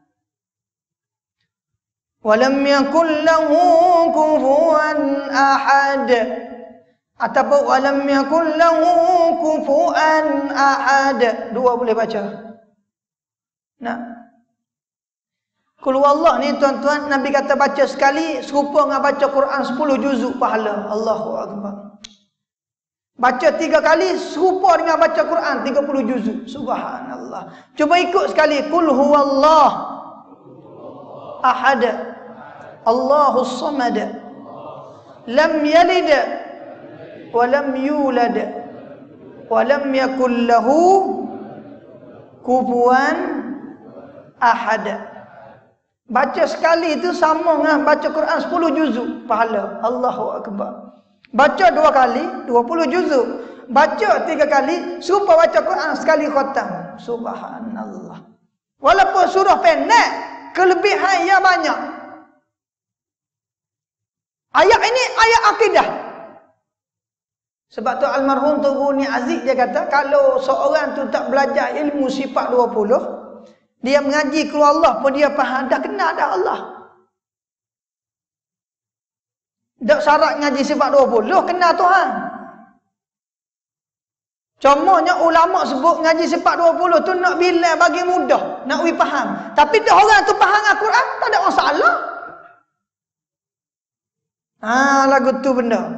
Walam yakul lahu kufuwan ahad. Ataupun walam yakul lahu kufuwan ahad. Dua boleh baca. Nah. Qul huwallah ni tuan-tuan, Nabi kata baca sekali serupa dengan baca Quran sepuluh juzuk pahala. Allahu akbar. Baca tiga kali serupa dengan baca Quran tiga puluh juzuk. Subhanallah. Cuba ikut sekali. Qul huwallah ahad. Allahus samad. Lam yalid wa lam yulad wa lam yakul lahu kufuwan ahad. Baca sekali itu sama dengan baca Quran sepuluh juzuk pahala. Allahu akbar. Baca dua kali dua puluh juzuk. Baca tiga kali serupa baca Quran sekali khatam. Subhanallah. Walaupun surah pendek, kelebihan ia banyak. Ayat ini ayat akidah. Sebab tu almarhum Tok Guru Ni Aziz dia kata, kalau seorang tu tak belajar ilmu sifat dua puluh, dia mengaji keluar Allah pun dia faham dah kenal dah Allah. Tak syarat ngaji sifat dua puluh kenal Tuhan. Contohnya ulama sebut ngaji sifat dua puluh tu nak bilang bagi mudah, nak wi faham. Tapi dah orang tu faham Al-Quran, tak ada masalah. Ha, lagu tu benda.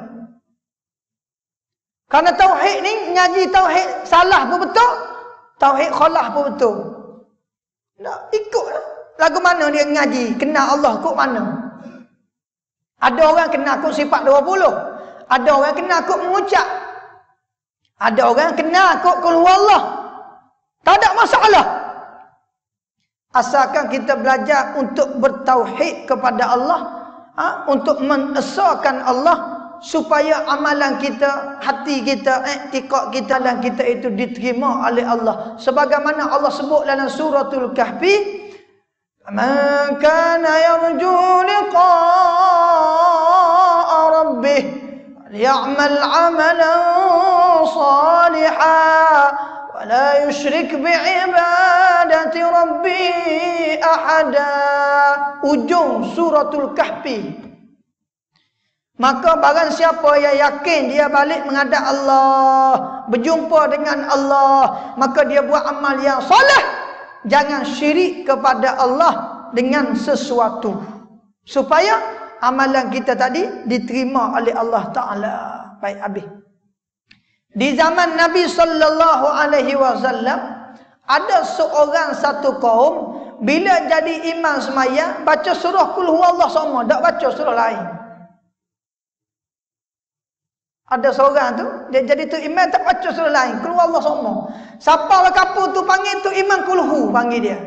Karena tauhid ni ngaji tauhid salah pun betul, tauhid khalah pun betul. Nak ikut lagu mana dia ngaji, kenal Allah kok mana. Ada orang kenal kok sifat dua puluh, ada orang kenal kok mengucap, ada orang kenal kok qul huwallah. Tak ada masalah. Asalkan kita belajar untuk bertauhid kepada Allah, ha? Untuk mengesahkan Allah, supaya amalan kita, hati kita, i'tiqad kita dan kita itu diterima oleh Allah. Sebagaimana Allah sebut dalam suratul Kahfi, man kana yarju liqa'a rabbih liya'mal 'amalan salihan wa la yusyrik bi'ibadati rabbih ahada. Ujung suratul Kahfi. Maka barang siapa yang yakin dia balik menghadap Allah, berjumpa dengan Allah, maka dia buat amal yang soleh. Jangan syirik kepada Allah dengan sesuatu, supaya amalan kita tadi diterima oleh Allah Ta'ala. Baik, habis. Di zaman Nabi sallallahu alaihi wasallam, ada seorang satu kaum, bila jadi imam sembahyang, baca surah Qul huwallah sama, tak baca surah lain. Ada seorang tu, dia jadi tu imam tak baca surah lain, keluar Allah semua. Siapa lah kapur tu panggil tu imam kulhu, panggil dia.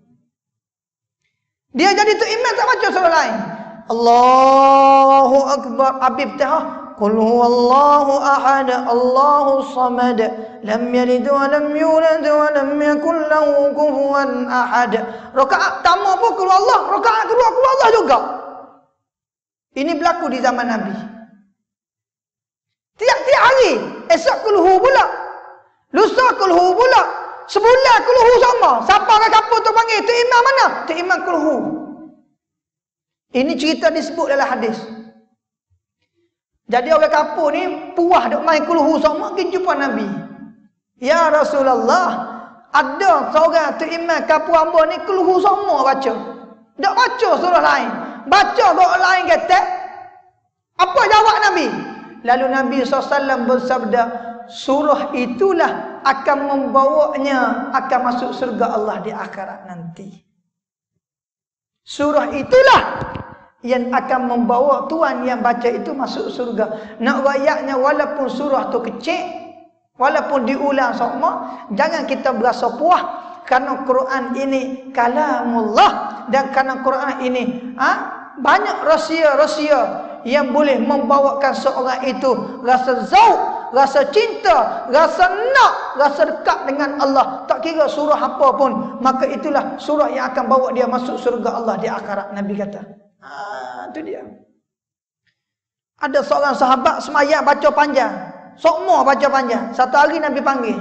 Dia jadi tu imam tak baca surah lain. Allahu akbar, habib tah. Qul huwallahu ahad, Allahu samad, lam yalid wa lam yulad wa lam yakul lahu kufuwan ahad. Rakaat pertama pun keluar Allah, rakaat kedua keluar Allah juga. Ini berlaku di zaman Nabi. Tiap-tiap hari, esok kulhu pula, lusa kulhu pula, sebulan kulhu sama. Siapa orang kapur tu panggil, tu imam mana? Tu imam kulhu. Ini cerita disebut dalam hadis. Jadi orang kapur ni puas duk main kulhu sama, pergi jumpa Nabi. Ya Rasulullah, ada seorang tu imam kapur hamba ni kulhu sama baca. Tak baca surah lain. Baca surah lain kata. Apa jawab Nabi? Lalu Nabi sallallahu alaihi wasallam bersabda, surah itulah akan membawanya akan masuk surga Allah di akhirat nanti. Surah itulah yang akan membawa tuan yang baca itu masuk surga. Nak rakyatnya walaupun surah tu kecil, walaupun diulang sama, jangan kita berasa puas, kerana Quran ini kalamullah, dan kerana Quran ini ha, banyak rahsia-rahsia yang boleh membawakan seorang itu rasa zauq, rasa cinta, rasa nak, rasa dekat dengan Allah. Tak kira surah apa pun, maka itulah surah yang akan bawa dia masuk surga Allah di akhirat, Nabi kata. Ha, itu dia. Ada seorang sahabat semayang baca panjang, sokmo baca panjang. Satu hari Nabi panggil.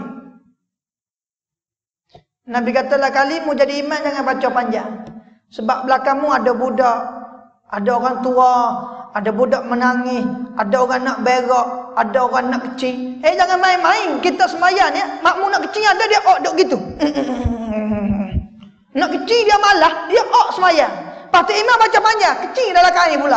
Nabi katalah, kalimu jadi imam jangan baca panjang. Sebab belakangmu ada budak, ada orang tua, ada budak menangis, ada orang nak berak, ada orang nak kecing. Eh, jangan main-main. Kita semayang ya, makmu nak kecing ada dia, oh duk gitu. Nak kecil dia malah, dia ok semayang. Lepas tu imam baca panjang, kecil dalam kain pula.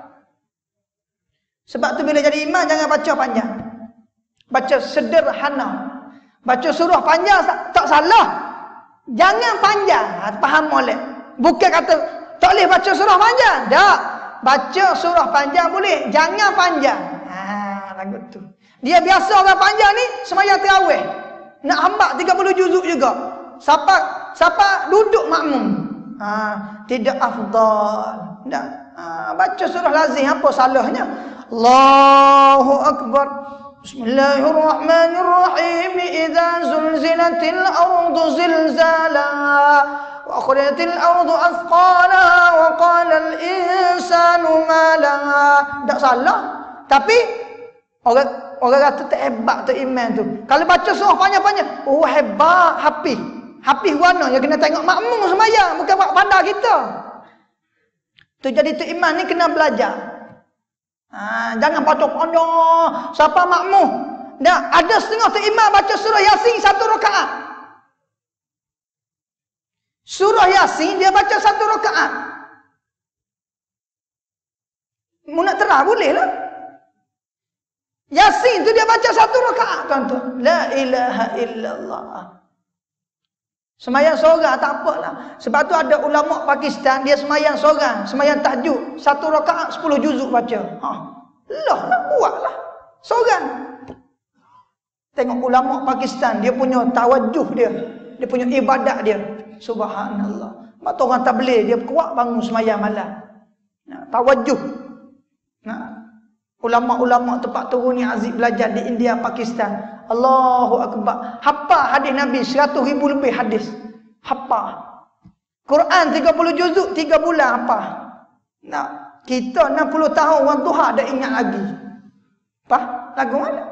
Sebab tu bila jadi imam jangan baca panjang. Baca sederhana. Baca surah panjang tak, tak salah. Jangan panjang. Ha, faham molek. Bukan kata tak boleh baca surah panjang. Tak. Baca surah panjang boleh, jangan panjang. Ha, lagu tu. Dia biasa orang panjang ni sembahyang tarawih. Nak hambak tiga puluh juzuk juga. Siapa siapa duduk makmum. Ha, tidak afdal. Tak. Ha, baca surah lazim apa salahnya? Allahu akbar. Bismillahirrahmanirrahim. Idza zulzilatil ardu zilzalaha wa akhrajatil ardu athqalaha wa qala al insanu ma laha. Tak salah. Tapi orang orang kata tak hebat tu iman tu. Kalau baca surah panjang-panjang, oh hebat, hafiz. Hafiz warna yang kena tengok makmum sembahyang, bukan buat pandai kita. Tu jadi tu iman ni kena belajar. Ha, jangan baca panjang. Siapa makmum? Dah ada setengah tu imam baca surah Yasin satu rakaat. Surah Yasin dia baca satu rakaat. Mu nak terah boleh lah. Yasin tu dia baca satu rakaat, tuan-tuan. La ilaha illallah. Semayang seorang tak apalah. Sebab tu ada ulama Pakistan dia semayang seorang, semayang tahajud satu rakaat sepuluh juzuk baca. Ha. Lah nak buatlah. Seorang. Tengok ulama Pakistan dia punya tawajuh dia, dia punya ibadat dia. Subhanallah. Mak orang tabligh dia kuat bangun semayang malam. Nah, tawajuh. Nah, ulama-ulama tempat turun ni aziz belajar di India, Pakistan. Allahu akbar. Hafal hadis Nabi seratus ribu lebih hadis. Hafal. Quran tiga puluh juzuk tiga bulan hafal. Nah, kita enam puluh tahun orang duha dah ingat lagi. Apa? Lagu mana?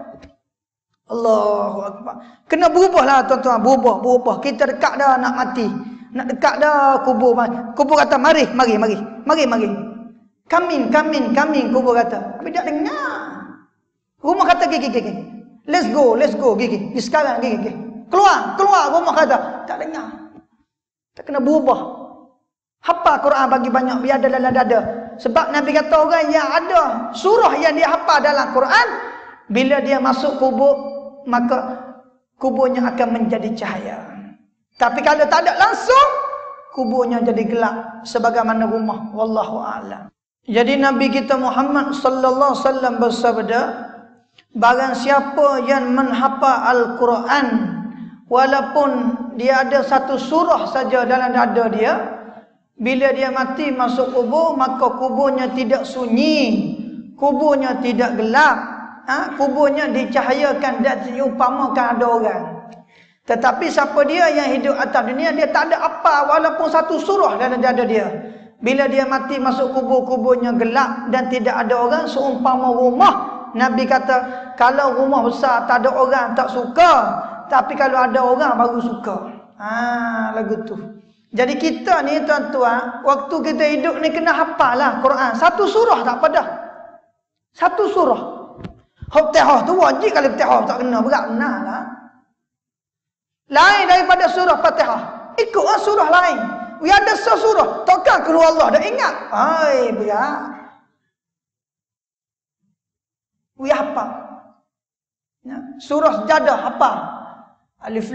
Allahu akbar. Kena berubahlah tuan-tuan, berubah, berubah. Kita dekat dah nak mati. Nak dekat dah kubur. Kubur kata mari, mari, mari. Mari, mari. Kamin, kamin, kamin kubur kata. Tapi tak dengar. Rumah kata gigi, gigi. Let's go, let's go, gigi. Gigi sekarang, gigi, gigi. Keluar, keluar rumah kata. Tak dengar. Tak kena berubah. Hafal Quran bagi banyak biar ada dalam dada. Sebab Nabi kata orang yang ada surah yang dia hafal dalam Quran, bila dia masuk kubur, maka kuburnya akan menjadi cahaya. Tapi kalau tak ada langsung, kuburnya jadi gelap sebagaimana rumah. Wallahu a'lam. Jadi Nabi kita Muhammad sallallahu alaihi wasallam bersabda, barang siapa yang menghafal Al-Quran walaupun dia ada satu surah saja dalam dada dia, bila dia mati masuk kubur, maka kuburnya tidak sunyi, kuburnya tidak gelap, ha? Kuburnya dicahayakan dan diumpamakan ada orang. Tetapi siapa dia yang hidup atas dunia, dia tak ada apa walaupun satu surah dalam dada dia, bila dia mati masuk kubur, kuburnya gelap dan tidak ada orang, seumpama rumah. Nabi kata, kalau rumah besar tak ada orang tak suka, tapi kalau ada orang baru suka. Ha, lagu tu. Jadi kita ni tuan-tuan, waktu kita hidup ni kena hafal lah Quran. Satu surah tak apa dah. Satu surah. Fatihah tu wajib, kalau Fatihah tak kena berat benar lah. Lain daripada surah Fatihah. Ikutlah surah lain. We ada surah. Takkan keluar Allah dah ingat. Hai, berat. We hafal. Ya. Surah Sajadah hafal. Alif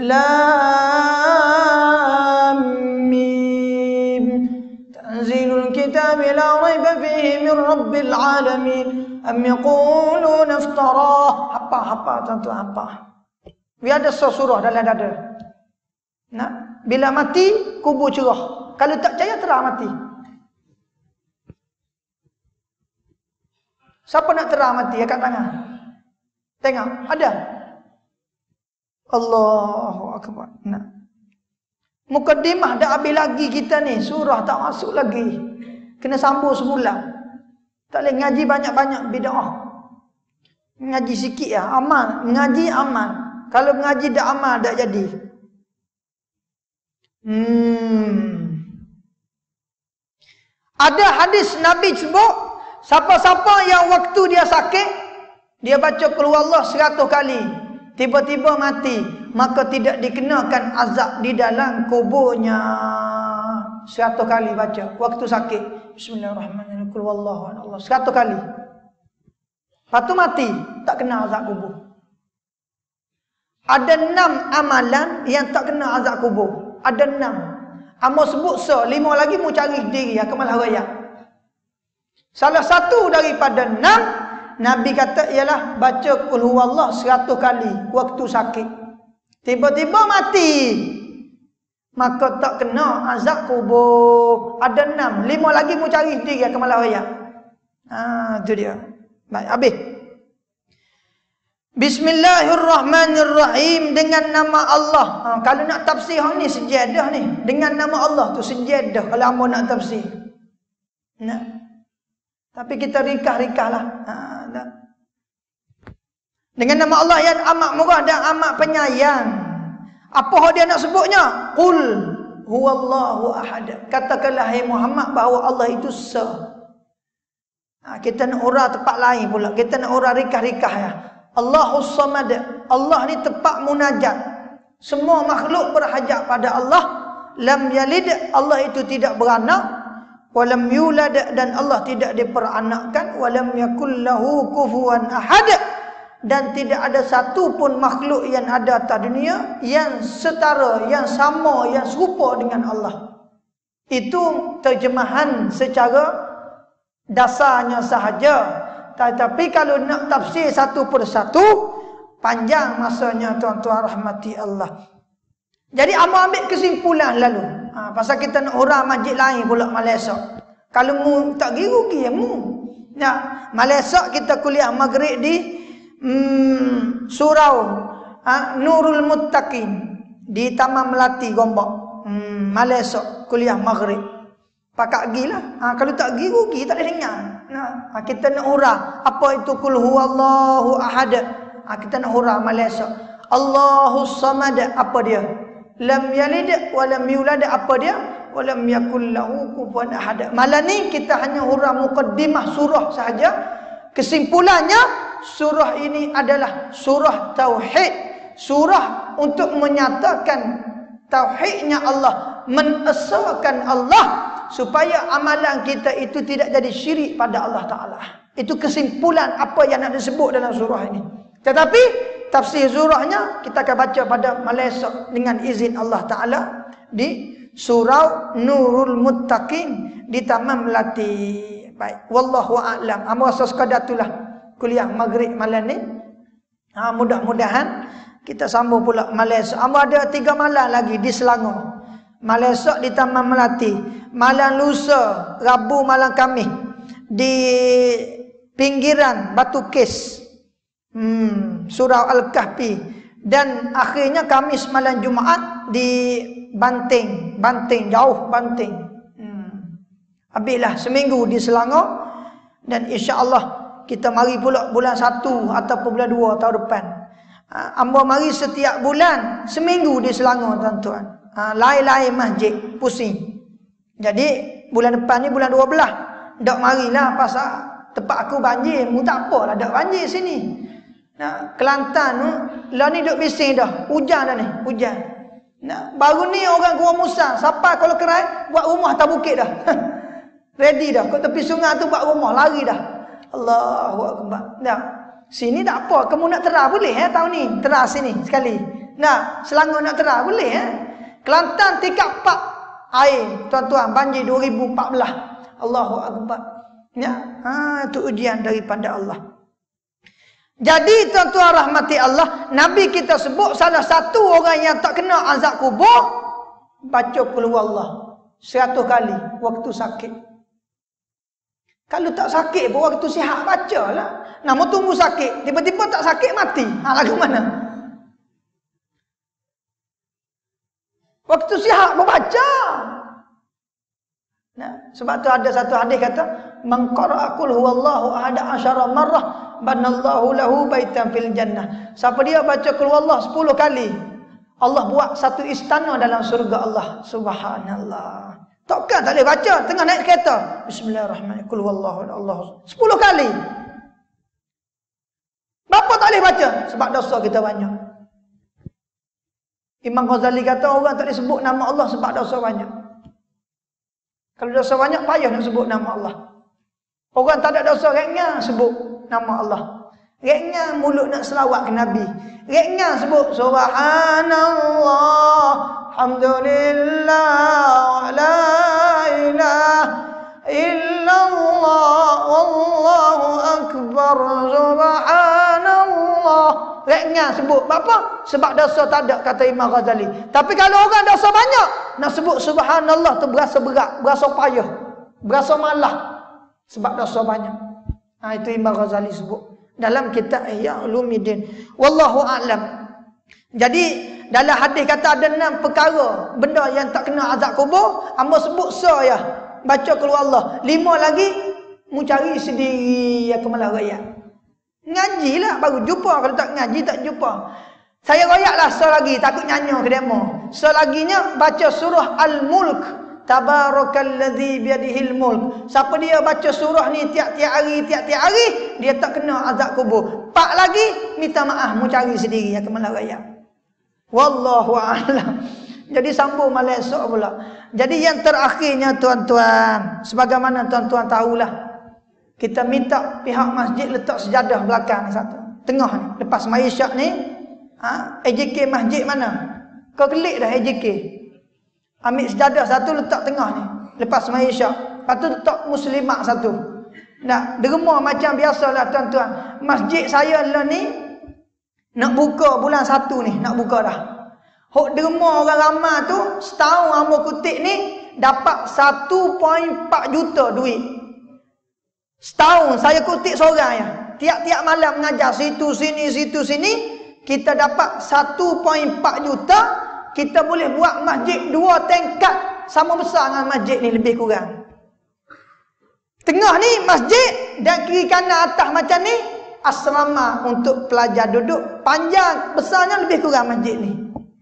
Lam Mim. Tanzilul kitab la raiba fihi min rabbil alamin. Am yaquluna iftara. Hafal, hafal tuan-tuan, hafal. We ada surah dalam dada. Nah, bila mati kubur cerah. Kalau tak percaya terah mati. Siapa nak terah mati angkat tangan. Tengok, ada. Allahu akbar. Nah. Mukaddimah dah habis lagi kita ni, surah tak masuk lagi. Kena sambung sebulan. Tak boleh ngaji banyak-banyak bid'ah. Ngaji sikit lah, amal, ngaji amal. Kalau mengaji dak amal dak jadi. Hmm. Ada hadis Nabi sebut, siapa-siapa yang waktu dia sakit, dia baca qul huwallah seratus kali, tiba-tiba mati, maka tidak dikenakan azab di dalam kuburnya. seratus kali baca. Waktu sakit, Bismillahirrahmanirrahim, Qul huwallahu ahad, Allah, seratus kali. Lepas tu mati, tak kena azab kubur. Ada enam amalan yang tak kena azab kubur. Ada enam. Amo sebut se, lima lagi mu cari diri ya, kemalah raya. Salah satu daripada enam, Nabi kata ialah baca Qul huwallah seratus kali waktu sakit. Tiba-tiba mati, maka tak kena azab kubur. Ada enam, lima lagi mu cari diri ya, kemalah raya. Ah, tu dia. Baik, habis. Bismillahirrahmanirrahim, dengan nama Allah. Ha, kalau nak tafsir hang ni sejadah ni, dengan nama Allah tu sejadah kalau hangpa nak tafsir. Nah. Tapi kita rikah-rikahlah. Ha, nah. Dengan nama Allah yang amat murah dan amat penyayang. Apa dia nak sebutnya? Qul huwallahu ahad. Katakanlah hai Muhammad bahawa Allah itu esa. Ha, kita nak urah tempat lain pula. Kita nak urah rikah-rikah ya. Allahus samad. Allah ni tempat munajat. Semua makhluk berhajat pada Allah. Lam yalid, Allah itu tidak beranak. Walam yulad, dan Allah tidak diperanakkan. Walam yakul lahu kufuwan ahad, dan tidak ada satu pun makhluk yang ada atas dunia yang setara, yang sama, yang serupa dengan Allah. Itu terjemahan secara dasarnya sahaja. Tetapi kalau nak tafsir satu persatu, panjang masanya tuan-tuan rahmati Allah. Jadi amo ambil kesimpulan lalu. Ha, pasal kita nak orang masjid lain pula Malaysia. Kalau mu tak pergi rugi ya mu. Ya, Malaysia kita kuliah maghrib di hmm, surau ha, Nurul Muttaqin di Taman Melati Gombak. Hmm, Malaysia kuliah maghrib. Pakak gilah. Ha, kalau tak pergi rugi, tak ada dengar. Nah, ha, kita nak hurah apa itu Qul huwallahu ahad. Ha, kita nak hurah Malaysia. Allahus samad, apa dia? Lam yalid wa lam yulad, apa dia? Wa lam yakul lahu kufuwan ahad. Malam ni kita hanya hurah muqaddimah surah sahaja. Kesimpulannya, surah ini adalah surah tauhid. Surah untuk menyatakan tauhidnya Allah, mengesahkan Allah, supaya amalan kita itu tidak jadi syirik pada Allah Ta'ala. Itu kesimpulan apa yang nak disebut dalam surah ini. Tetapi tafsir surahnya kita akan baca pada Malaysia dengan izin Allah Ta'ala di surau Nurul Muttaqin di Taman Melati. Baik, wallahu a'lam. Amo rasa sekadar itulah kuliah maghrib malam ni. Ha, mudah-mudahan kita sambung pula Malaysia. Amo ada tiga malam lagi di Selangor. Malaysia di Taman Melati, malam lusa, Rabu malam Khamis di pinggiran Batu Kes, hmm, Surau Al-Kahfi, dan akhirnya Khamis malam Jumaat di Banting, Banting jauh Banting. Hmm. Habislah seminggu di Selangor, dan insya-Allah kita mari pula bulan satu ataupun bulan dua tahun depan. Ha, amba mari setiap bulan seminggu di Selangor tuan-tuan. Ha, lain-lain masjid, pusing. Jadi bulan depan ni bulan dua belas. Dak marilah pasal tempat aku banjir, mu tak apalah dak banjir sini. Nah, Kelantan tu lah ni duk bising dah. Hujan dah ni, hujan. Nah, baru ni orang Gua Musa, siapa kalau kerai buat rumah atas bukit dah. Ready dah. Kat tepi sungai tu buat rumah, lari dah. Allahu akbar. Nah, sini tak apa, kamu nak terah boleh eh tahun ni. Terah sini sekali. Nah, Selangor nak terah boleh eh. Kelantan tingkat empat air tuan-tuan, banjir dua ribu empat belas. Allahu akbar. Ya, ha, itu ujian daripada Allah. Jadi tuan-tuan rahmati Allah, Nabi kita sebut salah satu orang yang tak kena azab kubur baca Qul huwallah seratus kali waktu sakit. Kalau tak sakit pun waktu sihat bacalah. Nama tunggu sakit, tiba-tiba tak sakit mati. Ha, lagu mana? Waktu sihat membaca. Nah, sebab tu ada satu hadis kata, "Man qara'a qul huwallahu ahad asyara marrah, banallahu lahu baitan fil jannah." Siapa dia baca qul huwallah sepuluh kali, Allah buat satu istana dalam surga Allah. Subhanallah. Takkan tak boleh baca tengah naik kereta. Bismillahirrahmanirrahim. Qul huwallahu Allah sepuluh kali. Bapa tak boleh baca sebab dosa kita banyak. Imam Ghazali kata orang tak disebut nama Allah sebab dosa banyak. Kalau dosa banyak, payah nak sebut nama Allah. Orang tak ada dosa, reknya sebut nama Allah. Reknya mulut nak selawat ke Nabi. Reknya sebut Subhanallah, Alhamdulillah, la ilaha illallah, Allahu Akbar, Subhanallah. Reknya sebut. Apa? Sebab dosa tak ada, kata Imam Ghazali. Tapi kalau orang dosa banyak, nak sebut Subhanallah tu berasa berat, berasa payah, berasa malah. Sebab dosa banyak. Ha, itu Imam Ghazali sebut dalam kitab Ihya Ulumuddin. Wallahu a'lam. Jadi dalam hadis kata ada enam perkara benda yang tak kena azab kubur, hamba sebut saya baca keluar Allah. Lima lagi mu cari sendiri ya kemalah rakyat. Ngajilah baru jumpa, kalau tak ngaji tak jumpa. Saya royaklah selagi takut nyanyi ke demo. Selaginya baca surah Al-Mulk. Tabarakalladzi biyadihil mulk. Siapa dia baca surah ni tiap-tiap hari, tiap-tiap hari, dia tak kena azab kubur. Pak lagi minta maaf, mu cari sendiri ya kemalah rakyat. Wallahu a'lam. Jadi sambung malam esok pula. Jadi yang terakhirnya tuan-tuan, sebagaimana tuan-tuan tahulah, kita minta pihak masjid letak sejadah belakang ni satu. Tengah ni, lepas mari syak ni, ha, A J K masjid mana? Kau klik dah A J K. Ambil sejadah satu letak tengah ni, lepas mari syak. Lepas tu letak muslimat satu. Nak derma macam biasalah tuan-tuan. Masjid saya lah ni nak buka bulan satu ni, nak buka dah. Hok derma orang ramai tu setahun hamba kutip ni dapat satu perpuluhan empat juta duit. Setahun saya kutip seorang ya. Tiap-tiap malam mengajar situ sini situ sini, kita dapat satu perpuluhan empat juta. Kita boleh buat masjid dua tingkat sama besar dengan masjid ni lebih kurang. Tengah ni masjid dan kiri kanan atas macam ni asrama untuk pelajar duduk. Panjang besarnya lebih kurang masjid ni.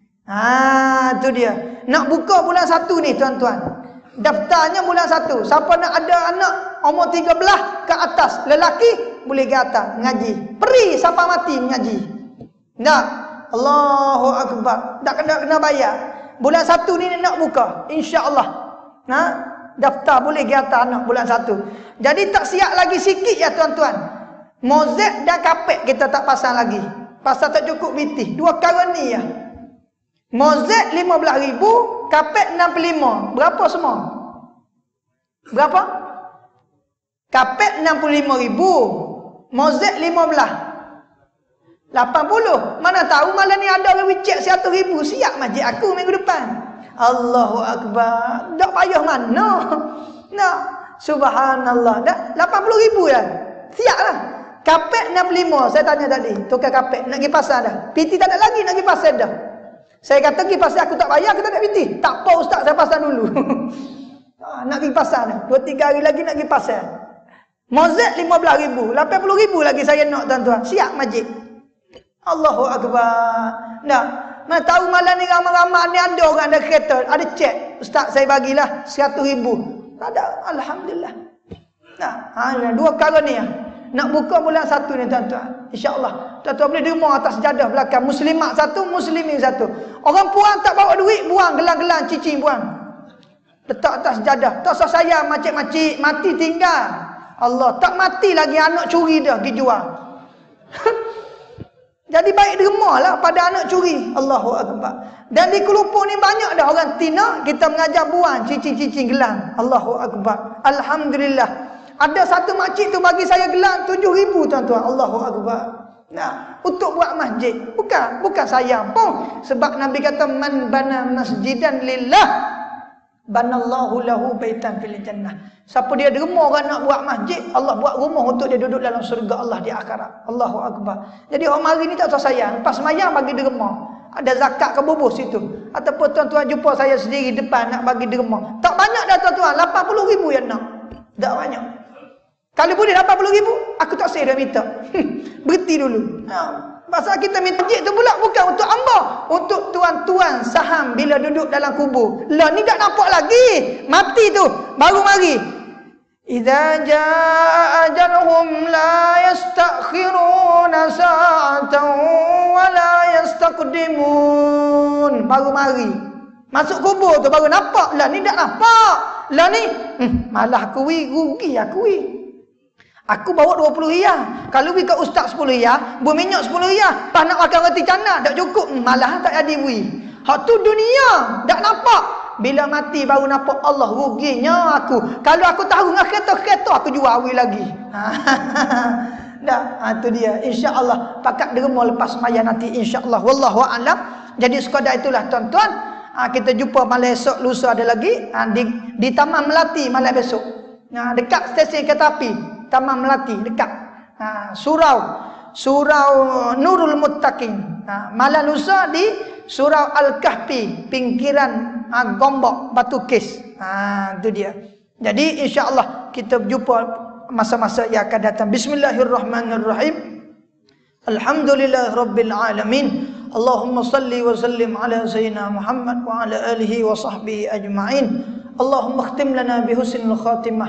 Ha, tu dia. Nak buka bulan satu ni tuan-tuan. Daftarnya bulan satu. Siapa nak ada anak umur tiga belas ke atas, lelaki boleh ke atas ngaji. Peri sampai mati mengaji. Tak? Allahu Akbar. Tak kena kena bayar. Bulan satu ni nak buka, insya-Allah. Nah, ha? Daftar boleh ke atas anak bulan satu. Jadi tak siap lagi sikit ya tuan-tuan. Mozek dan kapet kita tak pasang lagi. Pasal tak cukup bitih. Dua kali ni ya. Mozek lima belas ribu, kapet enam puluh lima. Berapa semua? Berapa? Kapet enam puluh lima ribu, mozek lima belas. lapan puluh. Mana tahu malam ni ada orang wicek seratus ribu. Siap masjid aku minggu depan. Allahu Akbar. Tak payah mana. Nah, subhanallah. Dah lapan puluh ribu ya. Siap lah. Kapet enam puluh lima. Saya tanya tadi. Tukar kapet. Nak pergi pasar dah. P T tak ada lagi nak pergi pasar dah. Saya kata pergi pasar aku tak bayar. Aku tak ada P T. Tak apa ustaz, saya pasar dulu. Nak pergi pasar dah. Dua tiga hari lagi nak pergi pasar. Mozek lima belas ribu. lapan puluh ribu lagi saya nak tuan-tuan. Siap masjid. Allahu Akbar. Nah, mana tahu malam ni ramai-ramai ni ada orang ada kereta, ada cek. Ustaz saya bagilah seratus ribu. Tak ada. Alhamdulillah. Nah, ha, dua kali ni ya. Nak buka bulan satu ni tuan-tuan. InsyaAllah. Tuan-tuan boleh derma atas sejadah belakang. Muslimat satu, muslimin satu. Orang puan tak bawa duit, buang gelang-gelang, cicing buang. Letak atas sejadah. Tak usah sayang macik-macik, mati tinggal. Allah, tak mati lagi anak curi dah pergi jual. Jadi baik dermalah pada anak curi. Allahu Akbar. Dan di Kelupung ni banyak dah orang tina, kita mengajar buang cicing-cicing gelang. Allahu Akbar. Alhamdulillah. Ada satu makcik tu bagi saya gelang tujuh ribu tuan-tuan. Allahu Akbar. Nah, untuk buat masjid. Bukan, bukan sayang pun. Sebab Nabi kata man bana masjidan lillah banallahu lahu baitan fil jannah. Siapa dia derma orang nak buat masjid, Allah buat rumah untuk dia duduk dalam syurga Allah di akhirat. Allahu Akbar. Jadi orang mari ni tak usah sayang. Lepas semayang bagi derma. Ada zakat ke bubur situ. Ataupun tuan-tuan jumpa saya sendiri depan nak bagi derma. Tak banyak dah tuan-tuan. lapan puluh ribu yang nak. Tak banyak. Kalau boleh lapan puluh ribu, aku tak saya dah minta. Berhenti dulu. Ha. Pasal kita minta masjid tu pula bukan untuk hamba, untuk tuan-tuan saham bila duduk dalam kubur. Lah ni tak nampak lagi. Mati tu baru mari. Idza jaa ajaluhum la yastakhiruna sa'atan wa la yastaqdimun. Baru mari. Masuk kubur tu baru nampak. Lah ni tak nampak. Lah ni Hmm, malah aku wi, rugi aku wi. Aku bawa dua puluh riyal. Kalau wi kat ustaz sepuluh riyal, buah minyak sepuluh riyal. Pas nak makan roti canai tak cukup. Hmm, malah tak jadi wi. Hak tu dunia, tak nampak. Bila mati baru nampak Allah, ruginya aku. Kalau aku tahu dengan kereta-kereta aku jual wi lagi. Dah, ha, tu dia. Insya-Allah pakat derma lepas sembahyang nanti insya-Allah. Wallahu a'lam. Jadi sekadar itulah tuan-tuan. Ha, kita jumpa malam esok, lusa ada lagi ha, di, di Taman Melati malam besok. Ha, dekat stesen kereta api Taman Melati dekat. Ha, surau Surau Nurul Muttaqin. Ha, malam lusa di Surau Al-Kahfi, pinggiran ha, Gombok Batu Kes. Ha, itu dia. Jadi insya-Allah kita jumpa masa-masa yang akan datang. Bismillahirrahmanirrahim. Alhamdulillahirabbil alamin. Allahumma salli wa sallim ala sayyidina Muhammad wa ala alihi wa sahbihi ajma'in. Allahumma khtim lana bi husnil khatimah.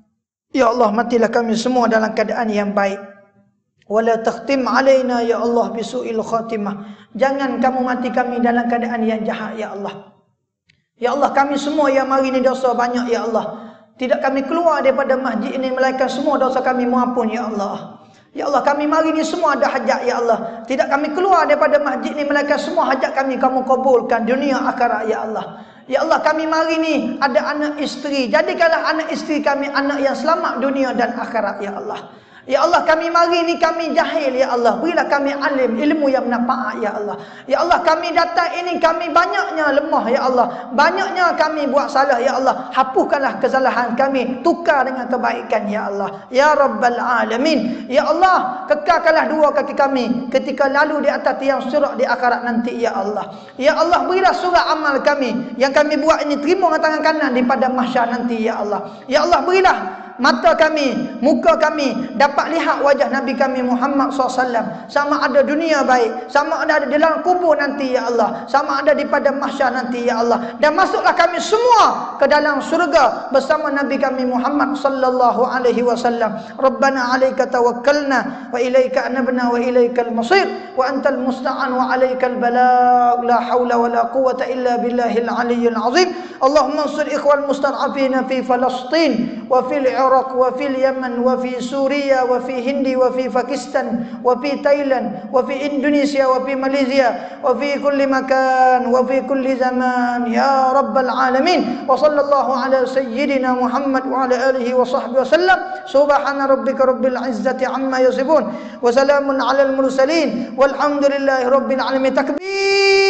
Ya Allah, matilah kami semua dalam keadaan yang baik. Wala takhtim alaina ya Allah bi su'il khatimah. Jangan kamu mati kami dalam keadaan yang jahat ya Allah. Ya Allah, kami semua yang mari ni dosa banyak ya Allah. Tidak kami keluar daripada masjid ini melainkan semua dosa kami muampun ya Allah. Ya Allah, kami mari ni semua ada hajat ya Allah. Tidak kami keluar daripada masjid ini melainkan semua hajat kami kamu kabulkan dunia akhirat ya Allah. Ya Allah, kami mari ni ada anak isteri. Jadikanlah anak isteri kami anak yang selamat dunia dan akhirat ya Allah. Ya Allah, kami mari ni kami jahil ya Allah. Berilah kami alim, ilmu yang bermanfaat ya Allah. Ya Allah, kami datang ini kami banyaknya lemah ya Allah. Banyaknya kami buat salah ya Allah. Hapuskanlah kesalahan kami, tukar dengan kebaikan ya Allah. Ya Rabbal Alamin. Ya Allah, kekalkanlah dua kaki kami ketika lalu di atas tiang sirat di akhirat nanti ya Allah. Ya Allah, berilah surat amal kami yang kami buat ini terima dengan tangan kanan di padang mahsyar nanti ya Allah. Ya Allah, berilah mata kami, muka kami dapat lihat wajah Nabi kami Muhammad sallallahu alaihi wasallam. Sama ada dunia baik, sama ada di dalam kubur nanti ya Allah, sama ada di padang mahsyar nanti ya Allah. Dan masuklah kami semua ke dalam surga bersama Nabi kami Muhammad sallallahu alaihi wasallam. Rabbana 'alaika tawakkalna wa ilaika anabna wa ilaikal masir wa antal musta'an wa alaikal balagh. La haula wa la quwwata illa billahil aliyyil azim. Allahumma ansur ikhwan mustad'afina fi Palestin wa fil Iraq wa fil Yaman wa fi Suria wa fi Hindi wa fi Pakistan wa fi Thailand wa fi Indonesia wa fi Malaysia wa fi kulli makan wa fi kulli zaman ya Rabbal Alamin. Wa sallallahu ala sayyidina Muhammad wa ala alihi wa sahbihi wasallam. Subhana rabbika rabbil izzati amma yasifun wa salamun ala al mursalin walhamdulillahi rabbil alamin. Takbir.